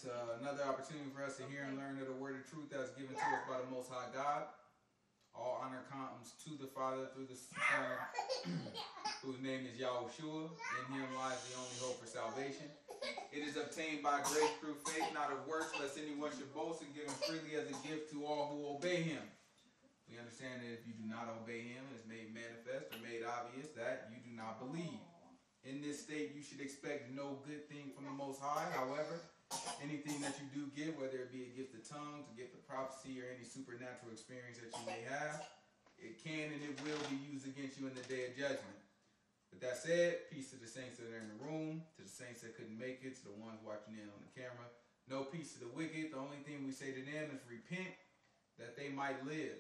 another opportunity for us to hear and learn of the word of truth that's given to us by the Most High God. All honor comes to the Father through the Son, whose name is Yahushua. In him lies the only hope for salvation. It is obtained by grace through faith, not of works, lest anyone should boast, and given freely as a gift to all who obey him. We understand that if you do not obey him, it is made manifest or made obvious that you do not believe. In this state, you should expect no good thing from the Most High. However, anything that you do get, whether it be a gift of tongues, a gift of prophecy, or any supernatural experience that you may have, it can and it will be used against you in the day of judgment. With that said, peace to the saints that are in the room, to the saints that couldn't make it, to the ones watching in on the camera. No peace to the wicked. The only thing we say to them is repent that they might live.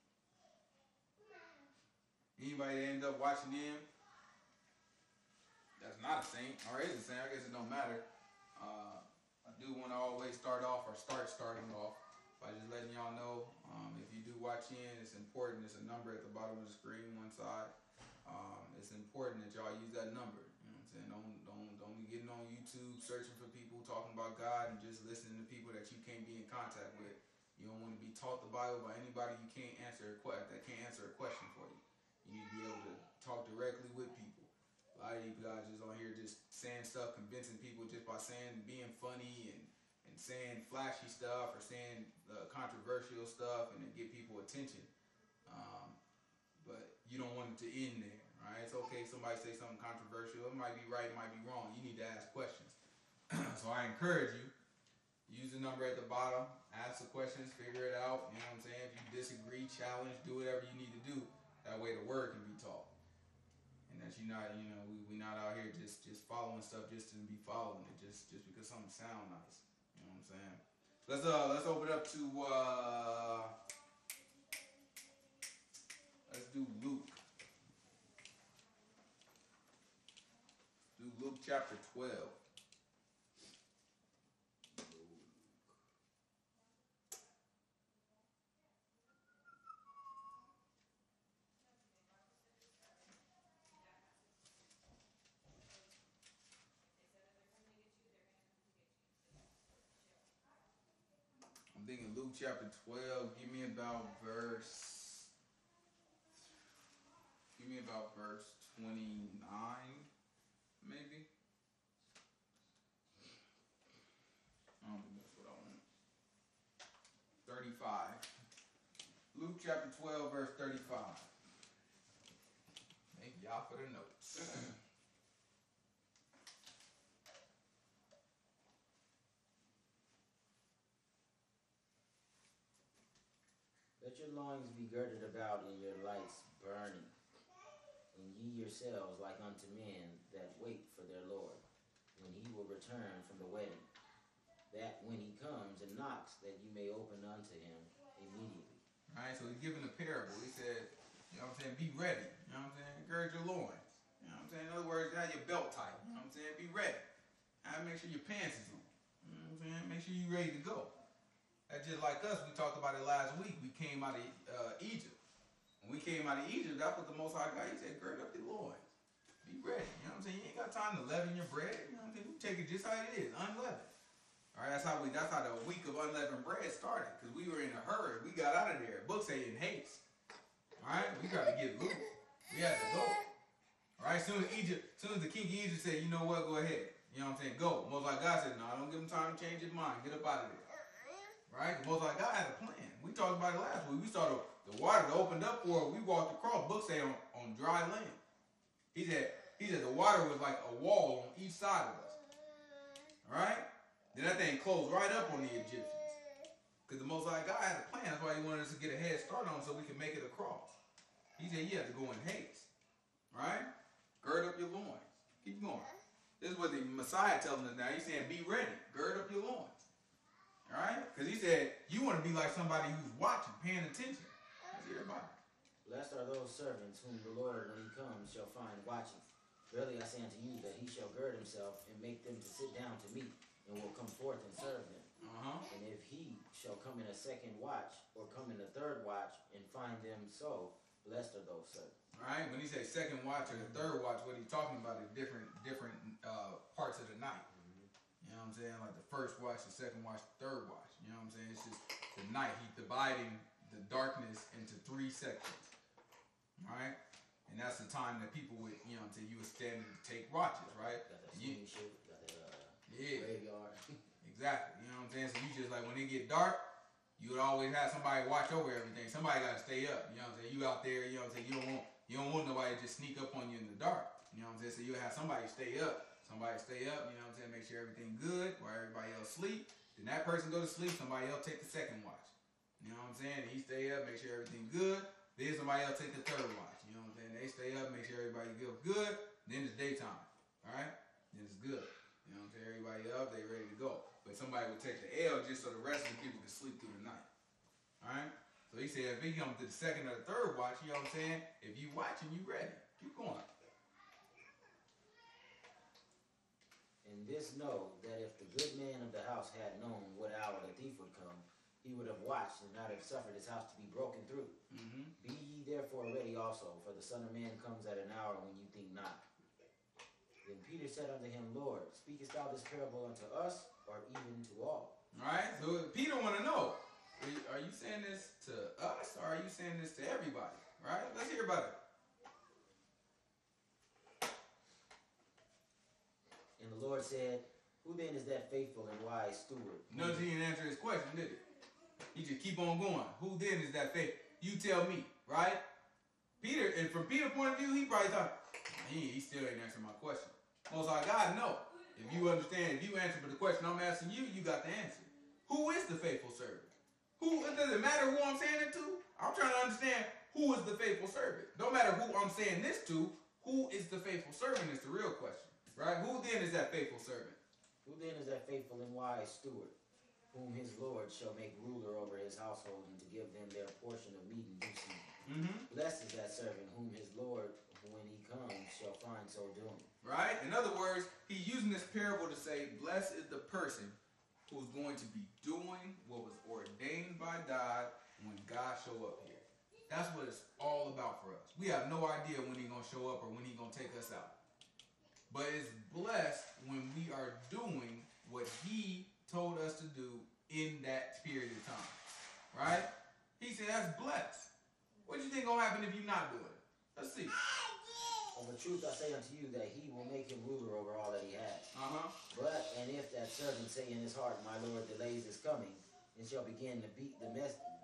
Anybody that ends up watching them that's not a saint, or is a saint, I guess it don't matter. I do want to always start starting off by just letting y'all know, if you do watch in, it's important. It's a number at the bottom of the screen, one side. It's important that y'all use that number. You know what I'm saying? Don't be getting on YouTube searching for people talking about God and just listening to people that you can't be in contact with. You don't want to be taught the Bible by anybody you can't answer that can't answer a question for you. You need to be able to talk directly with people. A lot of you guys just on here just saying stuff, convincing people just by saying, being funny and saying flashy stuff or saying controversial stuff and to get people attention. But you don't want it to end there, right? It's okay if somebody say something controversial. It might be right, it might be wrong. You need to ask questions. So I encourage you, use the number at the bottom, ask the questions, figure it out. You know what I'm saying? If you disagree, challenge, do whatever you need to do. That way the word can be taught. And that you're not, we not out here just following stuff just to be following it, just because something sounds nice. You know what I'm saying? Let's open up to let's do Luke. Do Luke chapter 12. I'm thinking Luke chapter 12, give me about verse 29, maybe. I don't think that's what I want. 35. Luke chapter 12, verse 35. Thank y'all for the notes. Let your loins be girded about and your lights burning, and ye yourselves like unto men that wait for their Lord, when he will return from the wedding, that when he comes and knocks, that you may open unto him immediately. All right, so he's giving a parable. He said, you know what I'm saying, be ready. You know what I'm saying? Gird your loins. You know what I'm saying? In other words, have your belt tight. You know what I'm saying? Be ready. And make sure your pants is on. You know what I'm saying? Make sure you're ready to go. That's just like us. We talked about it last week. We came out of Egypt. When we came out of Egypt, that's what the Most High God, he said, gird up your loins. Be ready. You know what I'm saying? You ain't got time to leaven your bread. You know what I'm saying? You take it just how it is, unleavened. All right, that's how the week of unleavened bread started, because we were in a hurry. We got out of there. Book say in haste. All right, we got to get loose. We had to go. All right, as soon as the king of Egypt said, you know what, go ahead. You know what I'm saying? Go. Most High God said, no, don't give him time to change his mind. Get up out of there. Right? The Most High God had a plan. We talked about it last week. We saw the water that opened up for us. We walked across. Book say on dry land. He said the water was like a wall on each side of us. All right? Then that thing closed right up on the Egyptians. Because the Most High God had a plan. That's why he wanted us to get a head start on so we could make it across. He said you have to go in haste. All right? Gird up your loins. Keep going. This is what the Messiah telling us now. He's saying be ready. Gird up your loins. All right? Because he said you want to be like somebody who's watching, paying attention. That's everybody. Blessed are those servants whom the Lord, when he comes, shall find watching. Verily I say unto you that he shall gird himself and make them to sit down to meat, and will come forth and serve them. And if he shall come in a second watch, or come in a third watch, and find them so, blessed are those servants. All right? When he says second watch or the third watch, what he's talking about is different parts of the night. You know know what I'm saying? Like the first watch, the second watch, the third watch. You know what I'm saying? It's just the night. He's dividing the darkness into 3 sections. Right? And that's the time that people would, you know what I'm saying, you would stand to take watches, right? Got that swing shit, got that graveyard. Exactly. You know what I'm saying? So you just like when it get dark, you would always have somebody watch over everything. Somebody gotta stay up. You know what I'm saying? You out there, you know what I'm saying, you don't want nobody to just sneak up on you in the dark. You know what I'm saying? So you have somebody stay up. Somebody stay up, you know what I'm saying, make sure everything good while everybody else sleep. Then that person go to sleep, somebody else take the second watch. You know what I'm saying? He stay up, make sure everything good. Then somebody else take the third watch. You know what I'm saying? They stay up, make sure everybody good. Then it's daytime. Alright? Then it's good. You know what I'm saying? Everybody up, they ready to go. But somebody would take the L just so the rest of the people can sleep through the night. Alright? So he said if he comes to the second or the third watch, you know what I'm saying? If you watching, you ready. Keep going. And this know that if the good man of the house had known what hour the thief would come, he would have watched and not have suffered his house to be broken through. Mm-hmm. Be ye therefore ready also, for the Son of Man comes at an hour when you think not. Then Peter said unto him, Lord, speakest thou this parable unto us, or even to all? Alright, so Peter want to know, are you saying this to us, or are you saying this to everybody? Right? Let's hear about it. And the Lord said, who then is that faithful and wise steward? Notice he didn't answer his question, did he? He just keep on going. Who then is that faithful? You tell me, right? Peter, and from Peter's point of view, he probably thought, he still ain't answering my question. Most High God, no. If you understand, if you answer the question I'm asking you, you got the answer. Who is the faithful servant? Who? It doesn't matter who I'm saying it to. I'm trying to understand who is the faithful servant. Don't matter who I'm saying this to. Who is the faithful servant is the real question. Right? Who then is that faithful servant? Who then is that faithful and wise steward, whom his Lord shall make ruler over his household, and to give them their portion of meat in due season? Mm-hmm. Blessed is that servant whom his Lord, when he comes, shall find so doing. Right? In other words, he's using this parable to say, blessed is the person who's going to be doing what was ordained by God when God show up here. That's what it's all about for us. We have no idea when he's going to show up or when he's going to take us out. But it's blessed when we are doing what he told us to do in that period of time. Right? He said that's blessed. What do you think gonna happen if you're not doing it? Let's see. Of the truth I say unto you that he will make him ruler over all that he has. But, and if that servant say in his heart, my Lord delays his coming, and shall begin to beat the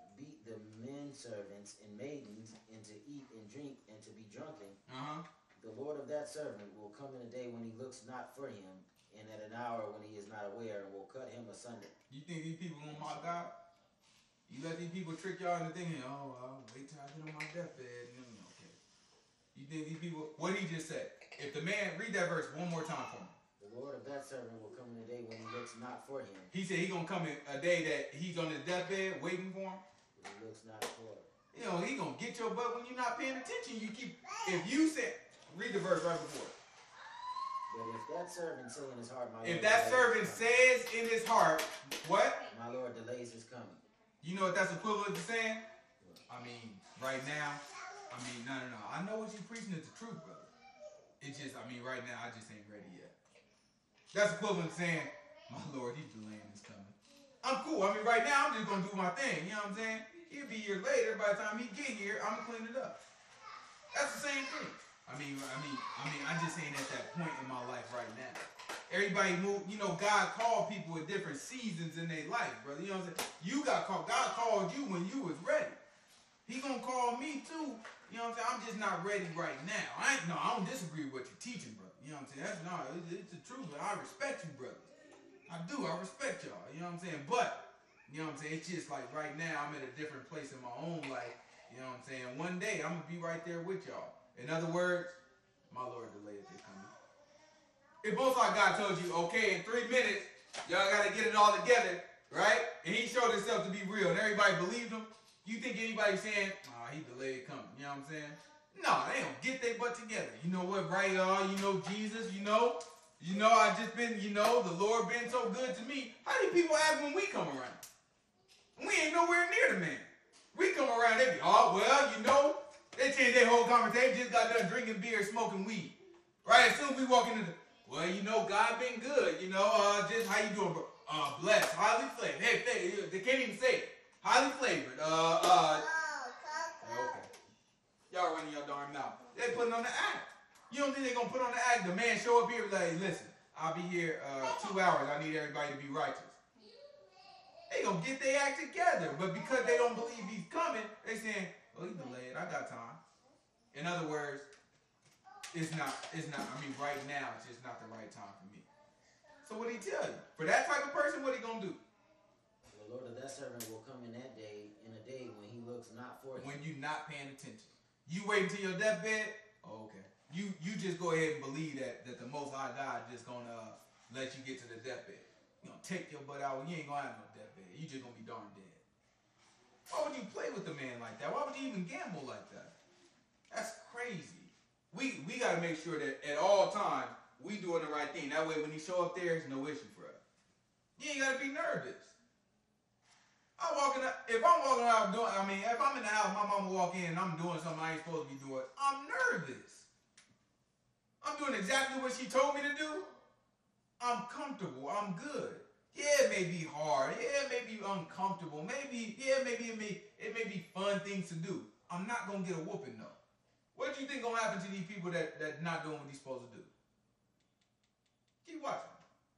men servants and maidens, and to eat and drink, and to be drunken, the Lord of that servant will come in a day when he looks not for him, and at an hour when he is not aware, and will cut him asunder. You think these people gonna mock God? You let these people trick y'all into thinking, oh, I'll wait till I get on my deathbed. Okay. You think these people, what did he just say? If the man, read that verse one more time for me. The Lord of that servant will come in a day when he looks not for him. He said he's gonna come in a day that he's on his deathbed waiting for him. He looks not for him. You know, he gonna get your butt when you're not paying attention. You keep, if you said, read the verse right before. But if that servant say in his heart, my Lord, if that servant says in his heart, what? My Lord delays his coming. You know what that's equivalent to saying? I mean, right now, no. I know what you're preaching is the truth, brother. It's just, right now, I just ain't ready yet. That's equivalent to saying, my Lord, he's delaying his coming. I'm cool. Right now, I'm just going to do my thing. You know what I'm saying? He'll be here later. By the time he get here, I'm going to clean it up. That's the same thing. I just ain't at that point in my life right now. Everybody move, God called people at different seasons in their life, brother. You know what I'm saying? You got called. God called you when you was ready. He gonna call me too. You know what I'm saying? I'm just not ready right now. I don't disagree with what you're teaching, brother. You know what I'm saying? It's the truth, but I respect you, brother. I do. I respect y'all. You know what I'm saying? But, you know what I'm saying? It's just like right now I'm at a different place in my own life. You know what I'm saying? One day I'm gonna be right there with y'all. In other words, my Lord delayed their coming. If Most High God told you, okay, in 3 minutes, y'all got to get it all together, right? And he showed himself to be real, and everybody believed him, you think anybody saying, he delayed coming, you know what I'm saying? No, they don't get their butt together. You know what, right, y'all? You know Jesus, you know I just been, the Lord been so good to me. How do people act when we come around? We ain't nowhere near the man. We come around, they be, they changed their whole conversation. They just got done drinking beer, smoking weed. Right? As soon as we walk into Well, you know, God been good. You know, just how you doing, bro? Blessed, highly flavored. Hey, they can't even say it. Highly flavored. Okay. Y'all running your darn mouth. They putting on the act. You don't think they gonna put on the act? The man show up here like, listen, I'll be here 2 hours. I need everybody to be righteous. They gonna get their act together, but because they don't believe he's coming, they saying, "Oh, he's delayed. I got time." In other words, it's not. I mean, right now, it's just not the right time for me. So what he tell you? For that type of person, what he gonna do? The Lord of that servant will come in that day, in a day when he looks not for him. When you're not paying attention, you wait until your deathbed. Oh, okay. You just go ahead and believe that the Most High God just gonna let you get to the deathbed. You gonna take your butt out. You ain't gonna have no deathbed. You just gonna be darn dead. Why would you play with a man like that? Why would you even gamble like that? That's crazy. We gotta make sure that at all times we doing the right thing. That way, when he show up there, it's no issue for us. You ain't gotta be nervous. If I'm walking out doing, if I'm in the house, my mama walk in and I'm doing something I ain't supposed to be doing, I'm nervous. I'm doing exactly what she told me to do. I'm comfortable. I'm good. Yeah, it may be hard. Yeah, it may be uncomfortable. Maybe it may be fun things to do. I'm not gonna get a whooping though. What do you think gonna happen to these people that not doing what they're supposed to do? Keep watching.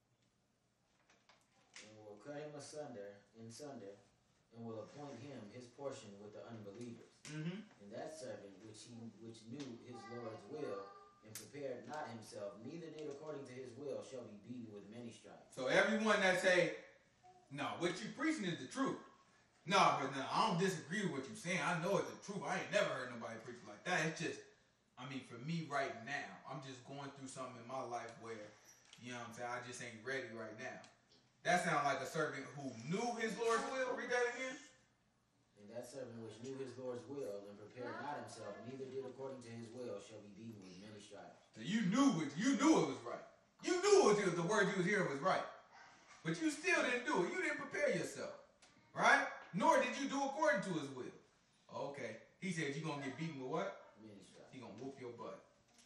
And will cut him asunder in sunder, and will appoint him his portion with the unbelievers. Mm-hmm. And that servant which knew his Lord's will, and prepared not himself, neither did according to his will, shall be beaten with many stripes. So everyone that say, no, what you preaching is the truth. No, but no, I don't disagree with what you're saying. I know it's the truth. I ain't never heard nobody preach like that. It's just, for me right now, I'm just going through something in my life where, you know what I'm saying, I just ain't ready right now. That sounds like a servant who knew his Lord's will. Read that again. And that servant which knew his Lord's will, and prepared not himself, neither did according to his will, shall be beaten with many stripes. So you knew it was right. You knew the word you was hearing was right. But you still didn't do it. You didn't prepare yourself. Right? Nor did you do according to his will. Okay. He said you're going to get beaten with what? Many stripes. He's going to whoop your butt.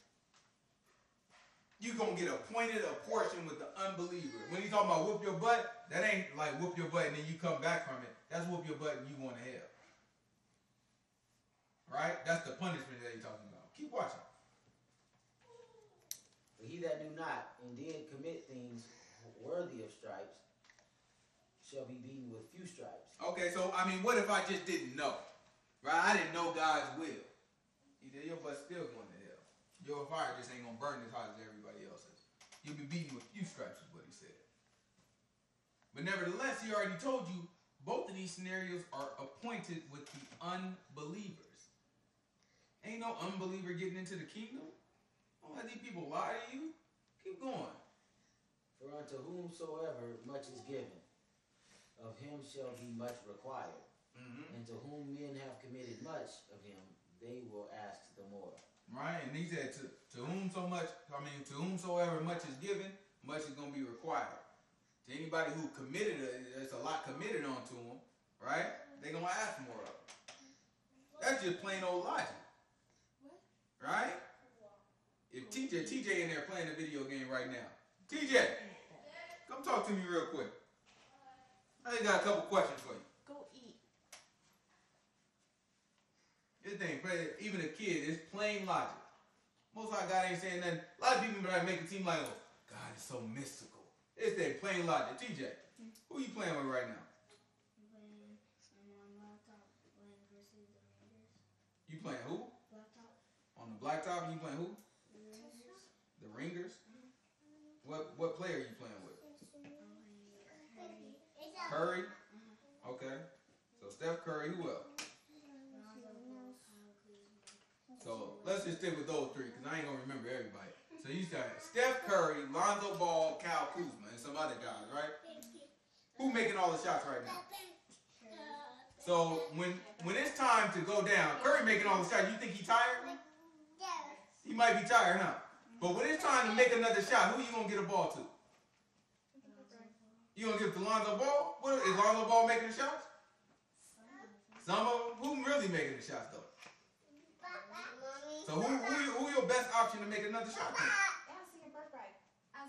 You're going to get appointed a portion with the unbeliever. When he's talking about whoop your butt, that ain't like whoop your butt and then you come back from it. That's whoop your butt and you going to hell. Right? That's the punishment that he's talking about. Keep watching. But he that knew not, and did commit things worthy of stripes, shall be beaten with few stripes. Okay, so what if I just didn't know? Right? I didn't know God's will. He said your butt's still going to hell. Your fire just ain't going to burn as hot as everybody else's. You'll be beaten with few stripes is what he said. But nevertheless, he already told you both of these scenarios are appointed with the unbelievers. Ain't no unbeliever getting into the kingdom. Don't let these people lie to you. Keep going. For unto whomsoever much is given, of him shall be much required. Mm-hmm. And to whom men have committed much of him, they will ask the more. Right, and he said to whomsoever much is given, much is going to be required. To anybody who committed, there's a lot committed onto them, right? They're going to ask more of it. That's just plain old logic. Right? If TJ in there playing a video game right now. TJ, come talk to me real quick. I just got a couple questions for you. Go eat. This thing, even a kid, it's plain logic. Most High God ain't saying nothing. A lot of people make it seem like, oh, God is so mystical. It's that plain logic. TJ, who you playing with right now? I'm playing on laptop, playing versus the Rangers. You playing who? Laptop. On the blacktop, you playing who? The Rangers. The Ringers? What player are you playing with? Curry. Curry? Okay. So Steph Curry, who else? So let's just stick with those three because I ain't going to remember everybody. So you got Steph Curry, Lonzo Ball, Kyle Kuzma, and some other guys, right? Who making all the shots right now? So when it's time to go down, Curry making all the shots, you think he tired? He might be tired, huh? But when it's time to make another shot, who you going to get a ball to? You going to give it to Lonzo Ball? Is Lonzo Ball making the shots? Some of them? Who really making the shots, though? So who your best option to make another shot to?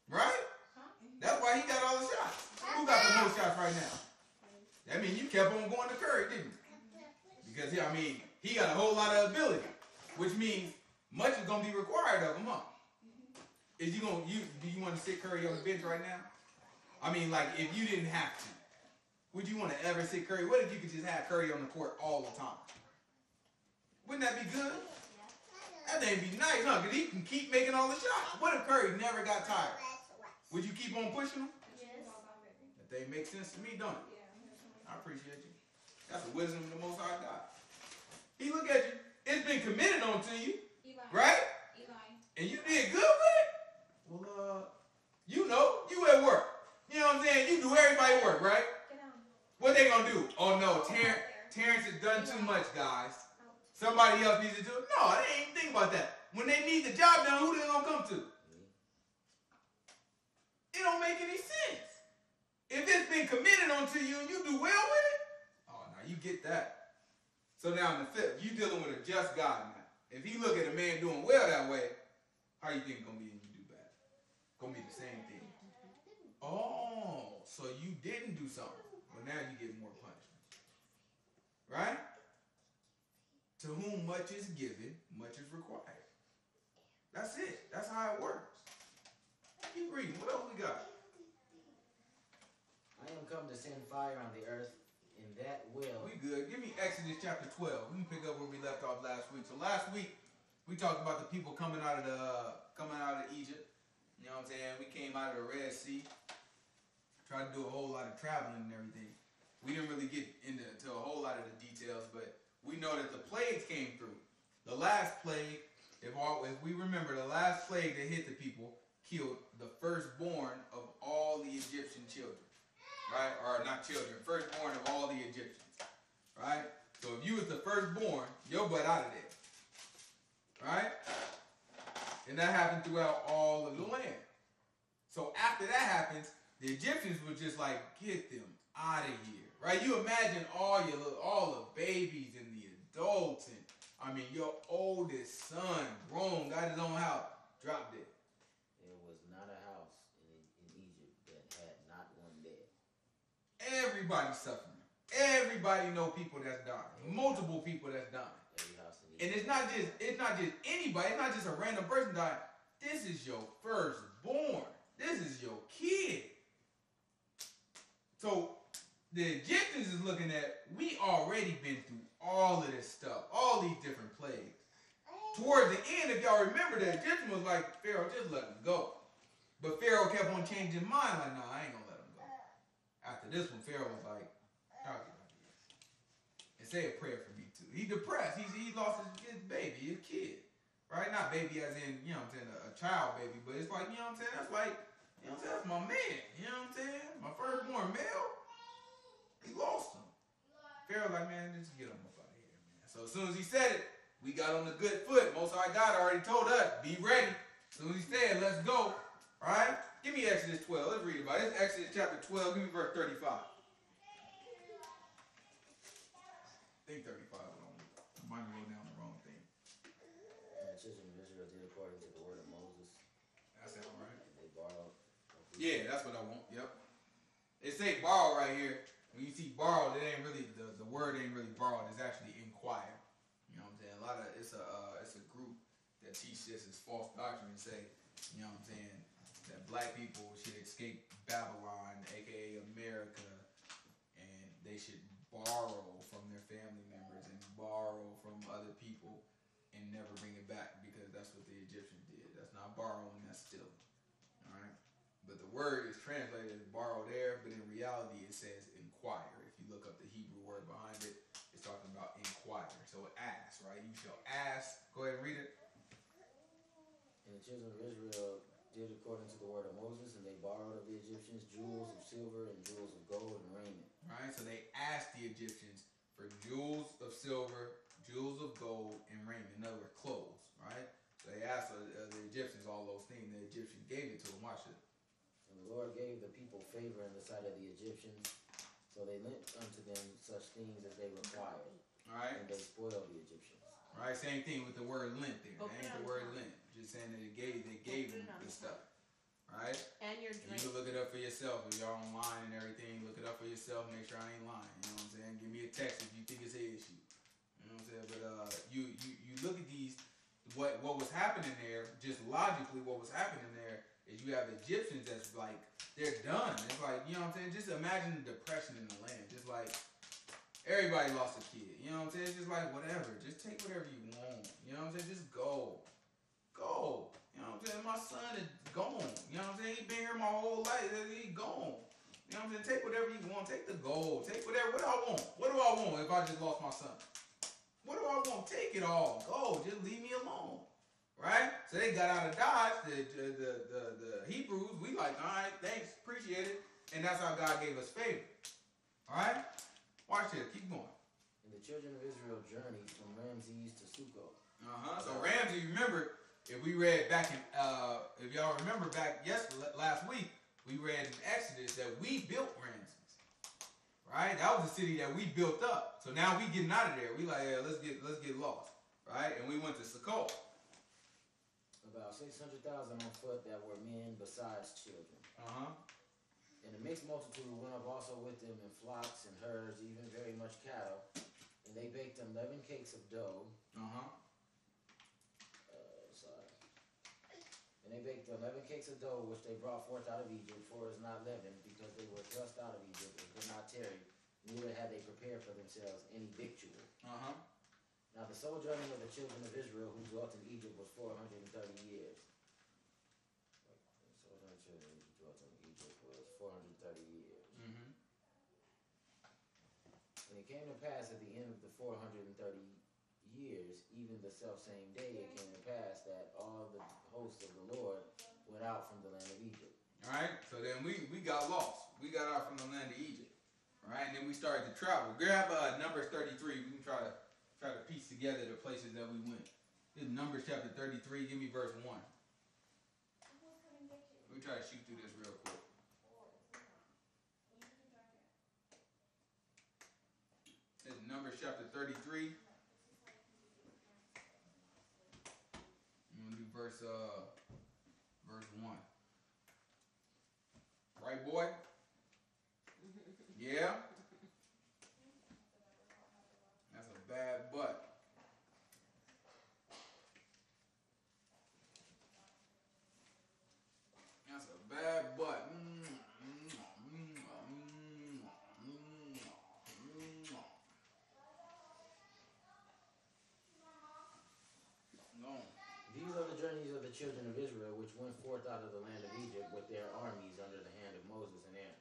Right? That's why he got all the shots. Who got the most shots right now? That means you kept on going to Curry, didn't you? Because, I mean, he got a whole lot of ability, which means much is going to be required of him, huh? Do you want to sit Curry on the bench right now? I mean, like, if you didn't have to, would you want to ever sit Curry? What if you could just have Curry on the court all the time? Wouldn't that be good? That thing be nice, huh? Because he can keep making all the shots. What if Curry never got tired? Would you keep on pushing him? Yes. That thing makes sense to me, don't it? I appreciate you. That's the wisdom of the Most High God. He look at you. It's been committed onto you, right? And you did good with it. Well, you know, you at work. You know what I'm saying? You do everybody work, right? What they gonna do? Oh no, Terrence has done too much, guys. Somebody else needs to do it. No, they ain't even think about that. When they need the job done, who they gonna come to? It don't make any sense. If it's been committed onto you and you do well with it, oh, now you get that. So now in the fifth, you dealing with a just God now. If he look at a man doing well that way, how you think it's gonna be when you do bad? Gonna be the same thing. Oh, so you didn't do something, but now you get more punishment, right? To whom much is given, much is required. That's it. That's how it works. Keep reading. What else we got? I am come to send fire on the earth, and that will. We good. Give me Exodus chapter 12. We can pick up where we left off last week. So last week we talked about the people coming out of Egypt. You know what I'm saying? We came out of the Red Sea. Tried to do a whole lot of traveling and everything. We didn't really get into a whole lot of the details, but we know that the plagues came through. The last plague, if we remember, the last plague that hit the people killed the firstborn of all the Egyptian children. Right? Or not children, firstborn of all the Egyptians. Right? So if you was the firstborn, your butt out of there. Right? And that happened throughout all of the land. So after that happens, the Egyptians were just like, get them out of here. Right? You imagine all the babies and the adults and your oldest son, grown, got his own house, dropped dead. There was not a house in Egypt that had not one dead. Everybody's suffering. Everybody know people that's dying. Multiple people that's dying. Every house in And Egypt. it's not just anybody. It's not just a random person dying. This is your firstborn. This is your kid. So the Egyptians is looking at, we already been through all of this stuff, all these different plagues. Toward the end, if y'all remember, the Egyptian was like, Pharaoh, just let him go. But Pharaoh kept on changing his mind, like, no, I ain't gonna let him go. After this one, Pharaoh was like, I'll get out of here. And say a prayer for me too. He depressed. He lost his baby, his kid. Right? Not baby as in, you know what I'm saying, a child baby, but it's like, you know what I'm saying, that's like, you know what I'm saying, that's my man. You know what I'm saying? My firstborn male. He lost him. Pharaoh like, man, just get him up out of here, man. So as soon as he said it, we got on the good foot. Most High God already told us, be ready. As soon as he said, let's go. All right? Give me Exodus 12. Let's read about it. It's Exodus chapter 12. Give me verse 35. I think 35. I might have wrote down the wrong thing. And the children of Israel did according to the word of Moses. That sounds right. And they borrowed. Yeah, that's what I want. Yep. It say borrow right here. When you see borrowed, it ain't really the word ain't really borrowed. It's actually inquire. You know what I'm saying? It's a group that teach this as false doctrine and say, you know what I'm saying, that black people should escape Babylon, aka America, and they should borrow from their family members and borrow from other people and never bring it back because that's what the Egyptians did. That's not borrowing, that's stealing. All right. But the word is translated as borrow there, but in reality it says inquire. If you look up the Hebrew word behind it, it's talking about inquire. So ask, right? You shall ask. Go ahead and read it. And the children of Israel did according to the word of Moses, and they borrowed of the Egyptians jewels of silver and jewels of gold and raiment. Right? So they asked the Egyptians for jewels of silver, jewels of gold, and raiment. In other words, clothes, right? So they asked the Egyptians all those things. The Egyptians gave it to them. Watch it. And the Lord gave the people favor in the sight of the Egyptians, so they lent unto them such things as they required. All right? And they spoiled the Egyptians. Right? Same thing with the word lent there. That ain't the word lent. Just saying that they gave them the stuff. right? And your You drink. can look it up for yourself if y'all online and everything. Look it up for yourself. Make sure I ain't lying. You know what I'm saying? Give me a text if you think it's an issue. You know what I'm saying? But you look at these. What was happening there? Just logically, what was happening there is you have Egyptians that's like they're done. It's like, you know what I'm saying? Just imagine the depression in the land. Just like everybody lost a kid. You know what I'm saying? It's just like whatever. Just take whatever you want. You know what I'm saying? Just go. Go. You know what I'm saying? My son is gone. You know what I'm saying? He been here my whole life. He gone. You know what I'm saying? Take whatever you want. Take the gold. Take whatever. What do I want? What do I want if I just lost my son? What do I want? Take it all. Go. Just leave me alone. Right? So they got out of Dodge. The Hebrews, we like, all right, thanks, appreciate it. And that's how God gave us favor. All right? Watch this. Keep going. And the children of Israel journeyed from Ramses to Succoth. So Ramses, remember, if we read back in, if y'all remember back last week, we read in Exodus that we built Ramses. Right? That was the city that we built up. So now we getting out of there. We like, yeah, let's get lost. Right? And we went to Succoth. About 600,000 on foot that were men besides children. And the mixed multitude went up also with them in flocks and herds, even very much cattle. And they baked them 11 cakes of dough. And they baked 11 cakes of dough, which they brought forth out of Egypt, for it is not leavened, because they were thrust out of Egypt and could not tarry, neither had they prepared for themselves any victual. Now the sojourning of the children of Israel who dwelt in Egypt was 430 years. The sojourning of children who dwelt in Egypt was 430 years. And it came to pass at the end of the 430 years, even the selfsame day, it came to pass that all the hosts of the Lord went out from the land of Egypt. Alright, so then we got lost. We got out from the land of Egypt. Alright, and then we started to travel. Grab Numbers 33. We can try to piece together the places that we went. This is Numbers chapter 33. Give me verse 1. We try to shoot through this real quick. This is Numbers chapter 33. I'm gonna do verse 1. Right, boy? Yeah? That's a bad butt. That's a bad butt. No. These are the journeys of the children of Israel, which went forth out of the land of Egypt with their armies under the hand of Moses and Aaron.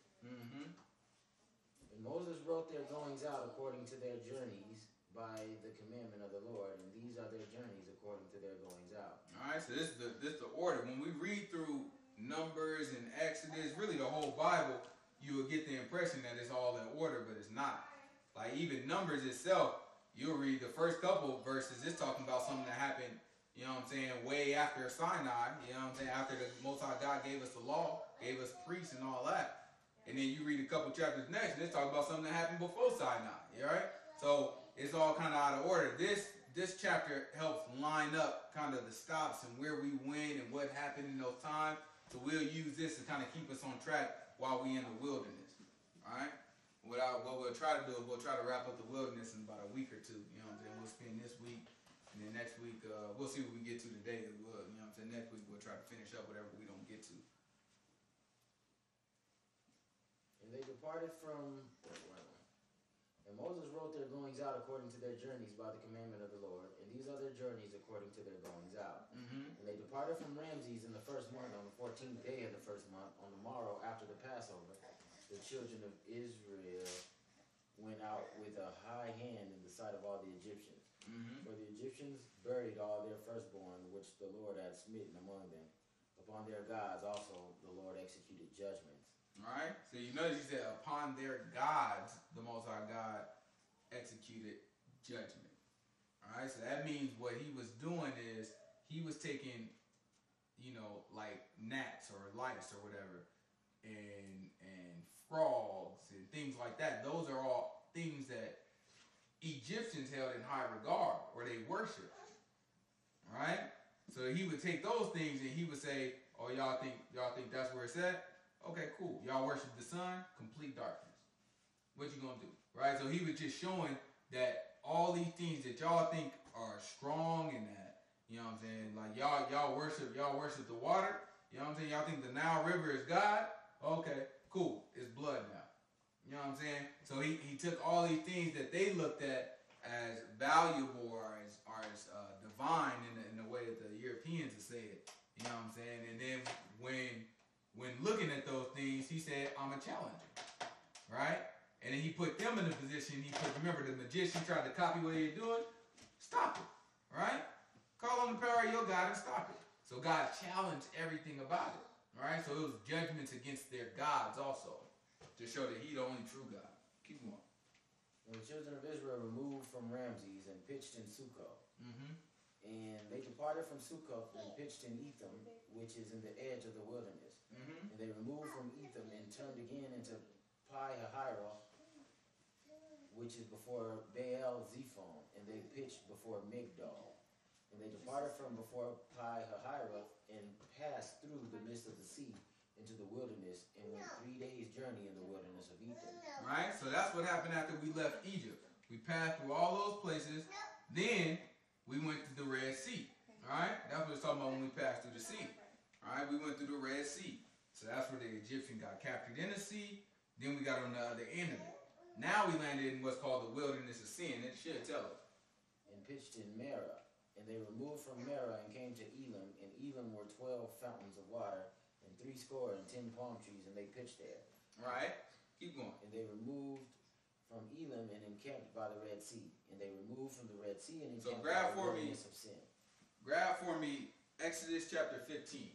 And Moses wrote their goings out according to their journeys by the commandment of the Lord, and these are their journeys according to their goings out. Alright, so this is the order. When we read through Numbers and Exodus, really the whole Bible, you will get the impression that it's all in order, but it's not. Like even Numbers itself, you'll read the first couple verses, it's talking about something that happened, you know what I'm saying, way after Sinai, you know what I'm saying, after the Most High God gave us the law, gave us priests and all that. And then you read a couple chapters next, and it's talking about something that happened before Sinai, right? So it's all kind of out of order. This chapter helps line up kind of the stops and where we went and what happened in those times. So we'll use this to kind of keep us on track while we in the wilderness, all right? What we'll try to do is we'll try to wrap up the wilderness in about a week or two. You know what I'm saying? We'll spend this week, and then next week we'll see what we get to today. You know what I'm saying? Next week we'll try to finish up whatever we don't get to. And they departed from... And Moses wrote their goings out according to their journeys by the commandment of the Lord, and these are their journeys according to their goings out. And they departed from Ramses in the first month, on the 14th day of the first month, on the morrow after the Passover. The children of Israel went out with a high hand in the sight of all the Egyptians. For the Egyptians buried all their firstborn, which the Lord had smitten among them. Upon their gods also the Lord executed judgments. Alright, so you notice he said, upon their gods, the Most High God executed judgment. Alright, so that means what he was doing is, he was taking, you know, like gnats or lice or whatever, and frogs and things like that. Those are all things that Egyptians held in high regard, or they worshiped. Alright? So he would take those things and he would say, Oh, y'all think that's where it's at? Okay, cool. Y'all worship the sun, complete darkness. What you gonna do? Right? So he was just showing that all these things that y'all think are strong and that, you know what I'm saying, like y'all worship the water, you know what I'm saying? Y'all think the Nile River is God? Okay, cool. It's blood now. You know what I'm saying? So he took all these things that they looked at as valuable or as divine in the way that the Europeans would say it. You know what I'm saying? And then when looking at those things, he said, I'm a challenger. Right? And then he put them in the position, remember the magician tried to copy what he was doing? Stop it. Right? Call on the power of your God and stop it. So God challenged everything about it. Right? So it was judgments against their gods also, to show that he the only true God. Keep going. And the children of Israel removed from Ramses and pitched in Succoth. Mm-hmm. And they departed from Succoth and pitched in Etham, which is in the edge of the wilderness. Mm-hmm. And they removed from Etham and turned again into Pi-hahiroth, which is before Baal-zephon, and they pitched before Migdol. And they departed from before Pi-hahiroth and passed through the midst of the sea into the wilderness and went 3 days' journey in the wilderness of Etham. Right? So that's what happened after we left Egypt. We passed through all those places. Then we went to the Red Sea. Alright? That's what it's talking about when we passed through the sea. Alright? We went through the Red Sea. So that's where the Egyptian got captured in the sea. Then we got on the other end of it. Now we landed in what's called the wilderness of sin. It should tell us. And pitched in Merah. And they removed from Merah and came to Elim. And Elim were 12 fountains of water and 70 palm trees, and they pitched there. Right. Keep going. And they removed from Elim and encamped by the Red Sea. And they removed from the Red Sea and encamped by the wilderness of sin. Grab for me Exodus chapter 15.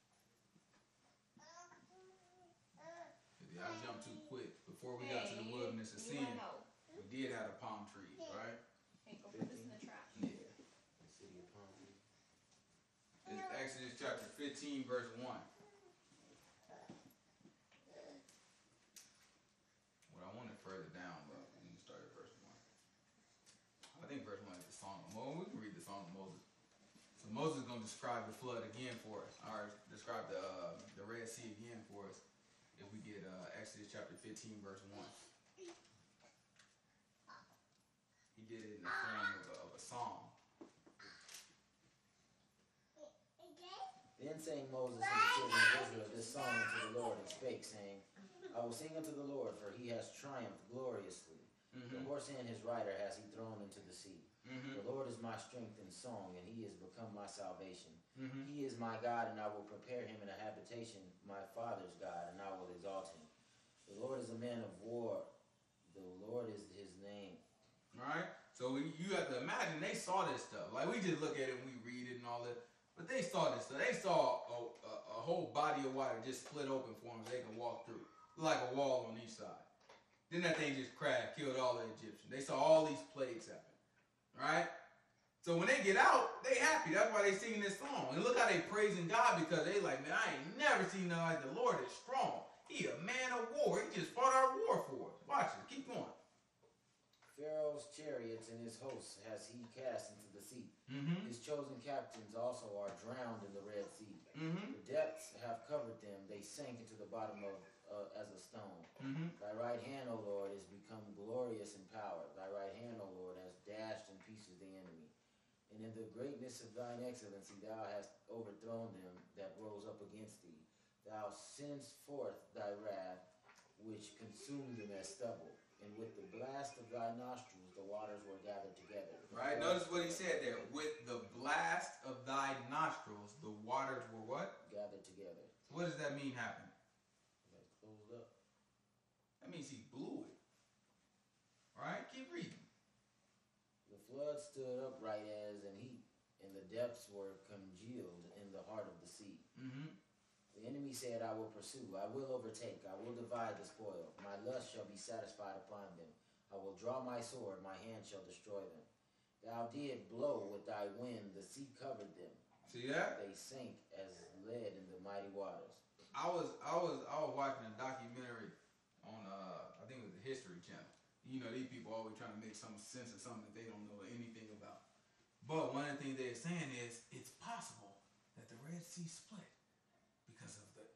I jumped too quick. Before we got to the wilderness of sin, we did have the palm trees, right? Hey, go put this in the trash. Yeah. The city of palm trees. It's Exodus chapter 15, verse 1. Well, I wanted further down, but we can start at verse 1. I think verse 1 is the Song of Moses. We can read the Song of Moses. So Moses is going to describe the flood again for us, or describe the Red Sea again for us. If we get Exodus chapter 15, verse 1. He did it in the form of a song. Then sang Moses to the children of Israel this song unto the Lord, and spake, saying, I will sing unto the Lord, for he has triumphed gloriously. Mm-hmm. The horse and his rider has he thrown into the sea. Mm-hmm. The Lord is my strength and song, and he is become my salvation. Mm-hmm. He is my God, and I will prepare him in a habitation, my father's God, and I will exalt him. The Lord is a man of war. The Lord is his name. All right? So you have to imagine they saw this stuff. Like, we just look at it and we read it and all that. But they saw this stuff. They saw a whole body of water just split open for them so they can walk through. Like a wall on each side. Then that thing just crashed, killed all the Egyptians. They saw all these plagues happen. Right? So when they get out, they happy. That's why they singing this song. And look how they praising God, because they like, man, I ain't never seen nothing like the Lord is strong. He a man of war. He just fought our war for us. Watch it. Keep going. Pharaoh's chariots and his hosts has he cast into the sea. Mm-hmm. His chosen captains also are drowned in the Red Sea. Mm-hmm. The depths have covered them. They sank into the bottom of as a stone. Mm-hmm. Thy right hand, O Lord, is become glorious in power. Thy right hand, O Lord, has dashed in pieces the enemy. And in the greatness of thine excellency thou hast overthrown them that rose up against thee. Thou sendest forth thy wrath, which consumed them as stubble. And with the blast of thy nostrils the waters were gathered together. Right? Notice what he said there. With the blast of thy nostrils, the waters were what? Gathered together. So what does that mean happened? Like closed up. That means he blew it. Right? Keep reading. The flood stood upright as an heap, and the depths were congealed in the heart of the sea. Mm-hmm. The enemy said, I will pursue, I will overtake, I will divide the spoil. My lust shall be satisfied upon them. I will draw my sword, my hand shall destroy them. Thou did blow with thy wind, the sea covered them. See that? They sank as lead in the mighty waters. I was watching a documentary on I think it was the History Channel. You know, these people always trying to make some sense of something that they don't know anything about. But one of the things they're saying is it's possible that the Red Sea split.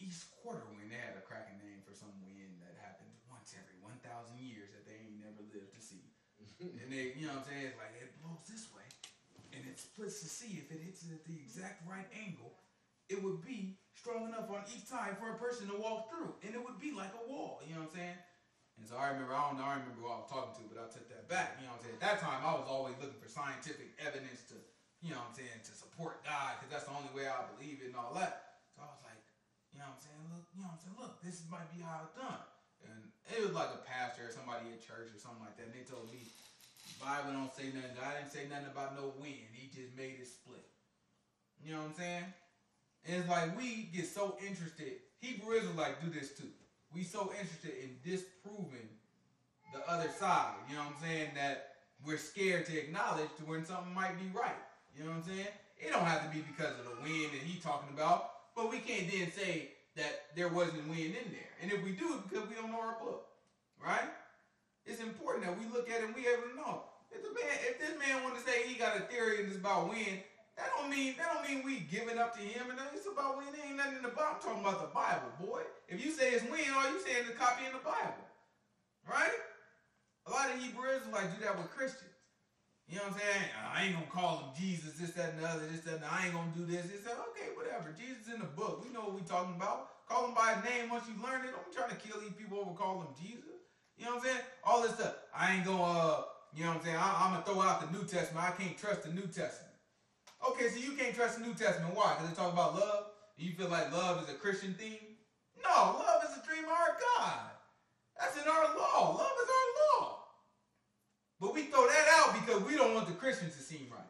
East Quarter Wind. They had a cracking name for some wind that happened once every 1,000 years that they ain't never lived to see. And they, you know what I'm saying, it's like it blows this way and it splits the sea. If it hits it at the exact right angle, it would be strong enough on each side for a person to walk through, and it would be like a wall. You know what I'm saying? And so I remember who I was talking to, but I took that back. You know what I'm saying? At that time, I was always looking for scientific evidence to, you know what I'm saying, to support God, because that's the only way I believe it and all that. So I was like, you know what I'm saying? Look, you know what I'm saying? Look, this might be how it's done. And it was like a pastor or somebody at church or something like that, and they told me, the Bible don't say nothing. God didn't say nothing about no wind. He just made it split. You know what I'm saying? And it's like we get so interested. Hebrew Israelites do this too. We so interested in disproving the other side. You know what I'm saying? That we're scared to acknowledge to when something might be right. You know what I'm saying? It don't have to be because of the wind that he's talking about. But we can't then say that there wasn't wind in there. And if we do, it's because we don't know our book. Right? It's important that we look at it and we able to know. If this man want to say he got a theory and it's about wind, that don't mean we giving up to him. And it's about wind. There ain't nothing in the Bible. I'm talking about the Bible, boy. If you say it's wind, all you saying is copy in the Bible. Right? A lot of Hebrew Israelites do that with Christians. You know what I'm saying? I ain't gonna call him Jesus, this, that, and the other, this, that, and the, I ain't gonna do this. They say, okay, whatever. Jesus in the book. We know what we talking about. Call him by his name once you learn it. Don't be trying to kill these people over calling him Jesus. You know what I'm saying? All this stuff. I ain't gonna, you know what I'm saying? I'm gonna throw out the New Testament. I can't trust the New Testament. Okay, so you can't trust the New Testament. Why? Because they talk about love? You feel like love is a Christian thing? No, love is a dream of our God. That's in our law. Love is our law. But we throw that out because we don't want the Christians to seem right.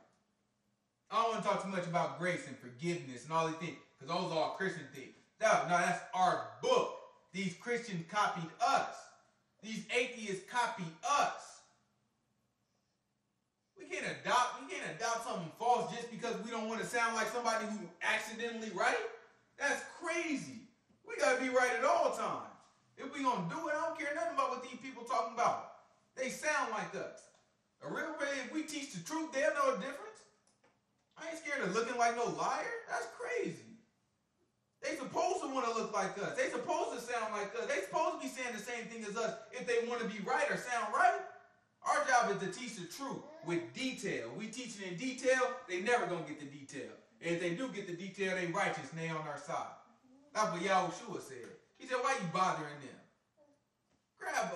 I don't want to talk too much about grace and forgiveness and all these things, because those are all Christian things. No, that's our book. These Christians copied us. These atheists copied us. We can't adopt something false just because we don't want to sound like somebody who accidentally right. That's crazy. We gotta be right at all times. If we gonna do it, I don't care nothing about what these people talking about. They sound like us. A real way, if we teach the truth, they'll know the difference. I ain't scared of looking like no liar. That's crazy. They supposed to want to look like us. They supposed to sound like us. They supposed to be saying the same thing as us if they want to be right or sound right. Our job is to teach the truth with detail. We teach it in detail, they never gonna get the detail. And if they do get the detail, they righteous and they on our side. That's what Yahushua said. He said, why you bothering them? Grab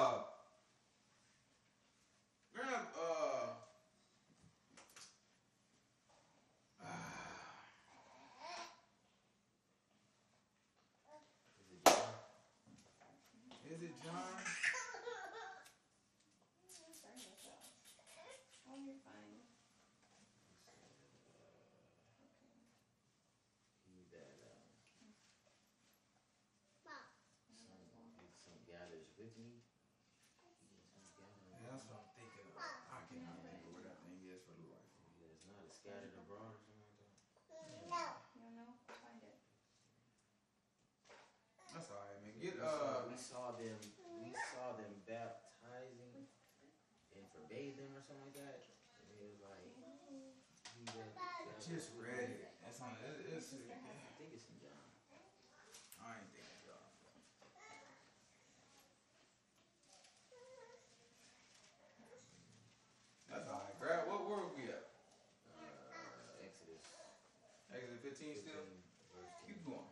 is it John? Sorry about that. Oh, you're fine. He that some gathers with me. Yeah, that's what I'm thinking of. I cannot think of where that thing is for the life of me. It's not scattered abroad or something like that. You don't know? Find it. That's all right, man. We saw them baptizing and forbade them or something like that. And it was like Just read it. That's on. I think it's in John. I ain't thinking John. That's all right. Grab. Where were we at? Exodus Exodus 15 still. 15, verse 10. Keep going.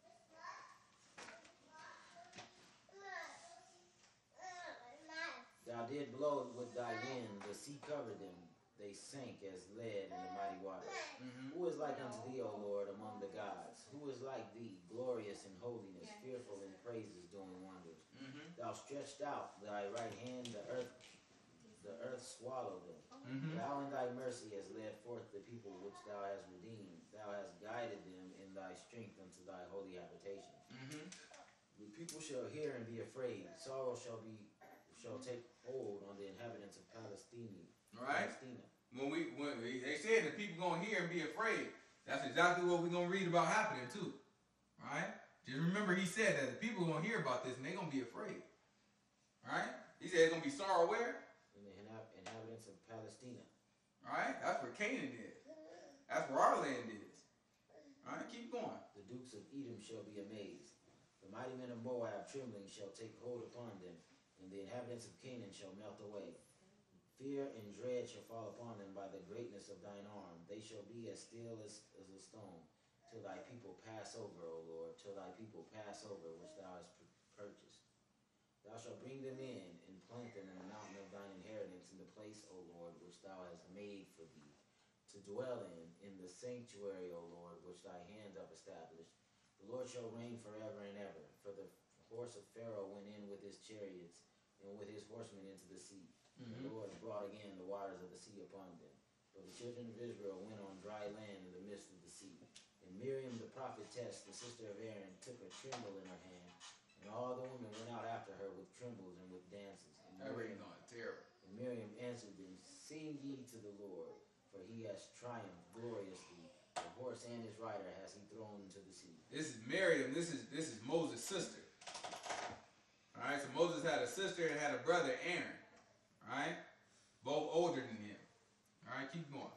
Thou did blow with thy wind, the sea covered them, they sank as lead in the mighty waters. Mm-hmm. Who is like unto thee, O Lord, among the gods? Who is like thee, glorious in holiness, fearful in praises, doing wonders? Mm-hmm. Thou stretched out thy right hand, the earth swallowed them. Mm-hmm. Thou in thy mercy hast led forth the people which thou hast redeemed. Thou hast guided them in thy strength unto thy holy habitation. Mm-hmm. The people shall hear and be afraid. Sorrow shall take hold on the inhabitants of Palestine. Right. Palestina. When they said that people gonna hear and be afraid, that's exactly what we're gonna read about happening too. Right? Just remember he said that the people gonna hear about this and they're gonna be afraid. Right? He said it's gonna be sorrow where? In the inhabitants of Palestina. Right? That's where Canaan is. That's where our land is. Alright, keep going. The dukes of Edom shall be amazed. The mighty men of Moab trembling shall take hold upon them, and the inhabitants of Canaan shall melt away. Fear and dread shall fall upon them by the greatness of thine arm. They shall be as still as a stone, till thy people pass over, O Lord, till thy people pass over, which thou hast purchased. Thou shalt bring them in, and plant them in the mountain of thine inheritance, in the place, O Lord, which thou hast made for thee, to dwell in the sanctuary, O Lord, which thy hands have established. The Lord shall reign forever and ever. For the horse of Pharaoh went in with his chariots, and with his horsemen into the sea. The Lord brought again the waters of the sea upon them. But the children of Israel went on dry land in the midst of the sea. And Miriam the prophetess, the sister of Aaron, took a tremble in her hand, and all the women went out after her with trembles and with dances. And Miriam answered them, Sing ye to the Lord, for he has triumphed gloriously. The horse and his rider has he thrown into the sea. This is Miriam. This is Moses' sister. All right. So Moses had a sister and had a brother, Aaron. All right. Both older than him. All right. Keep going.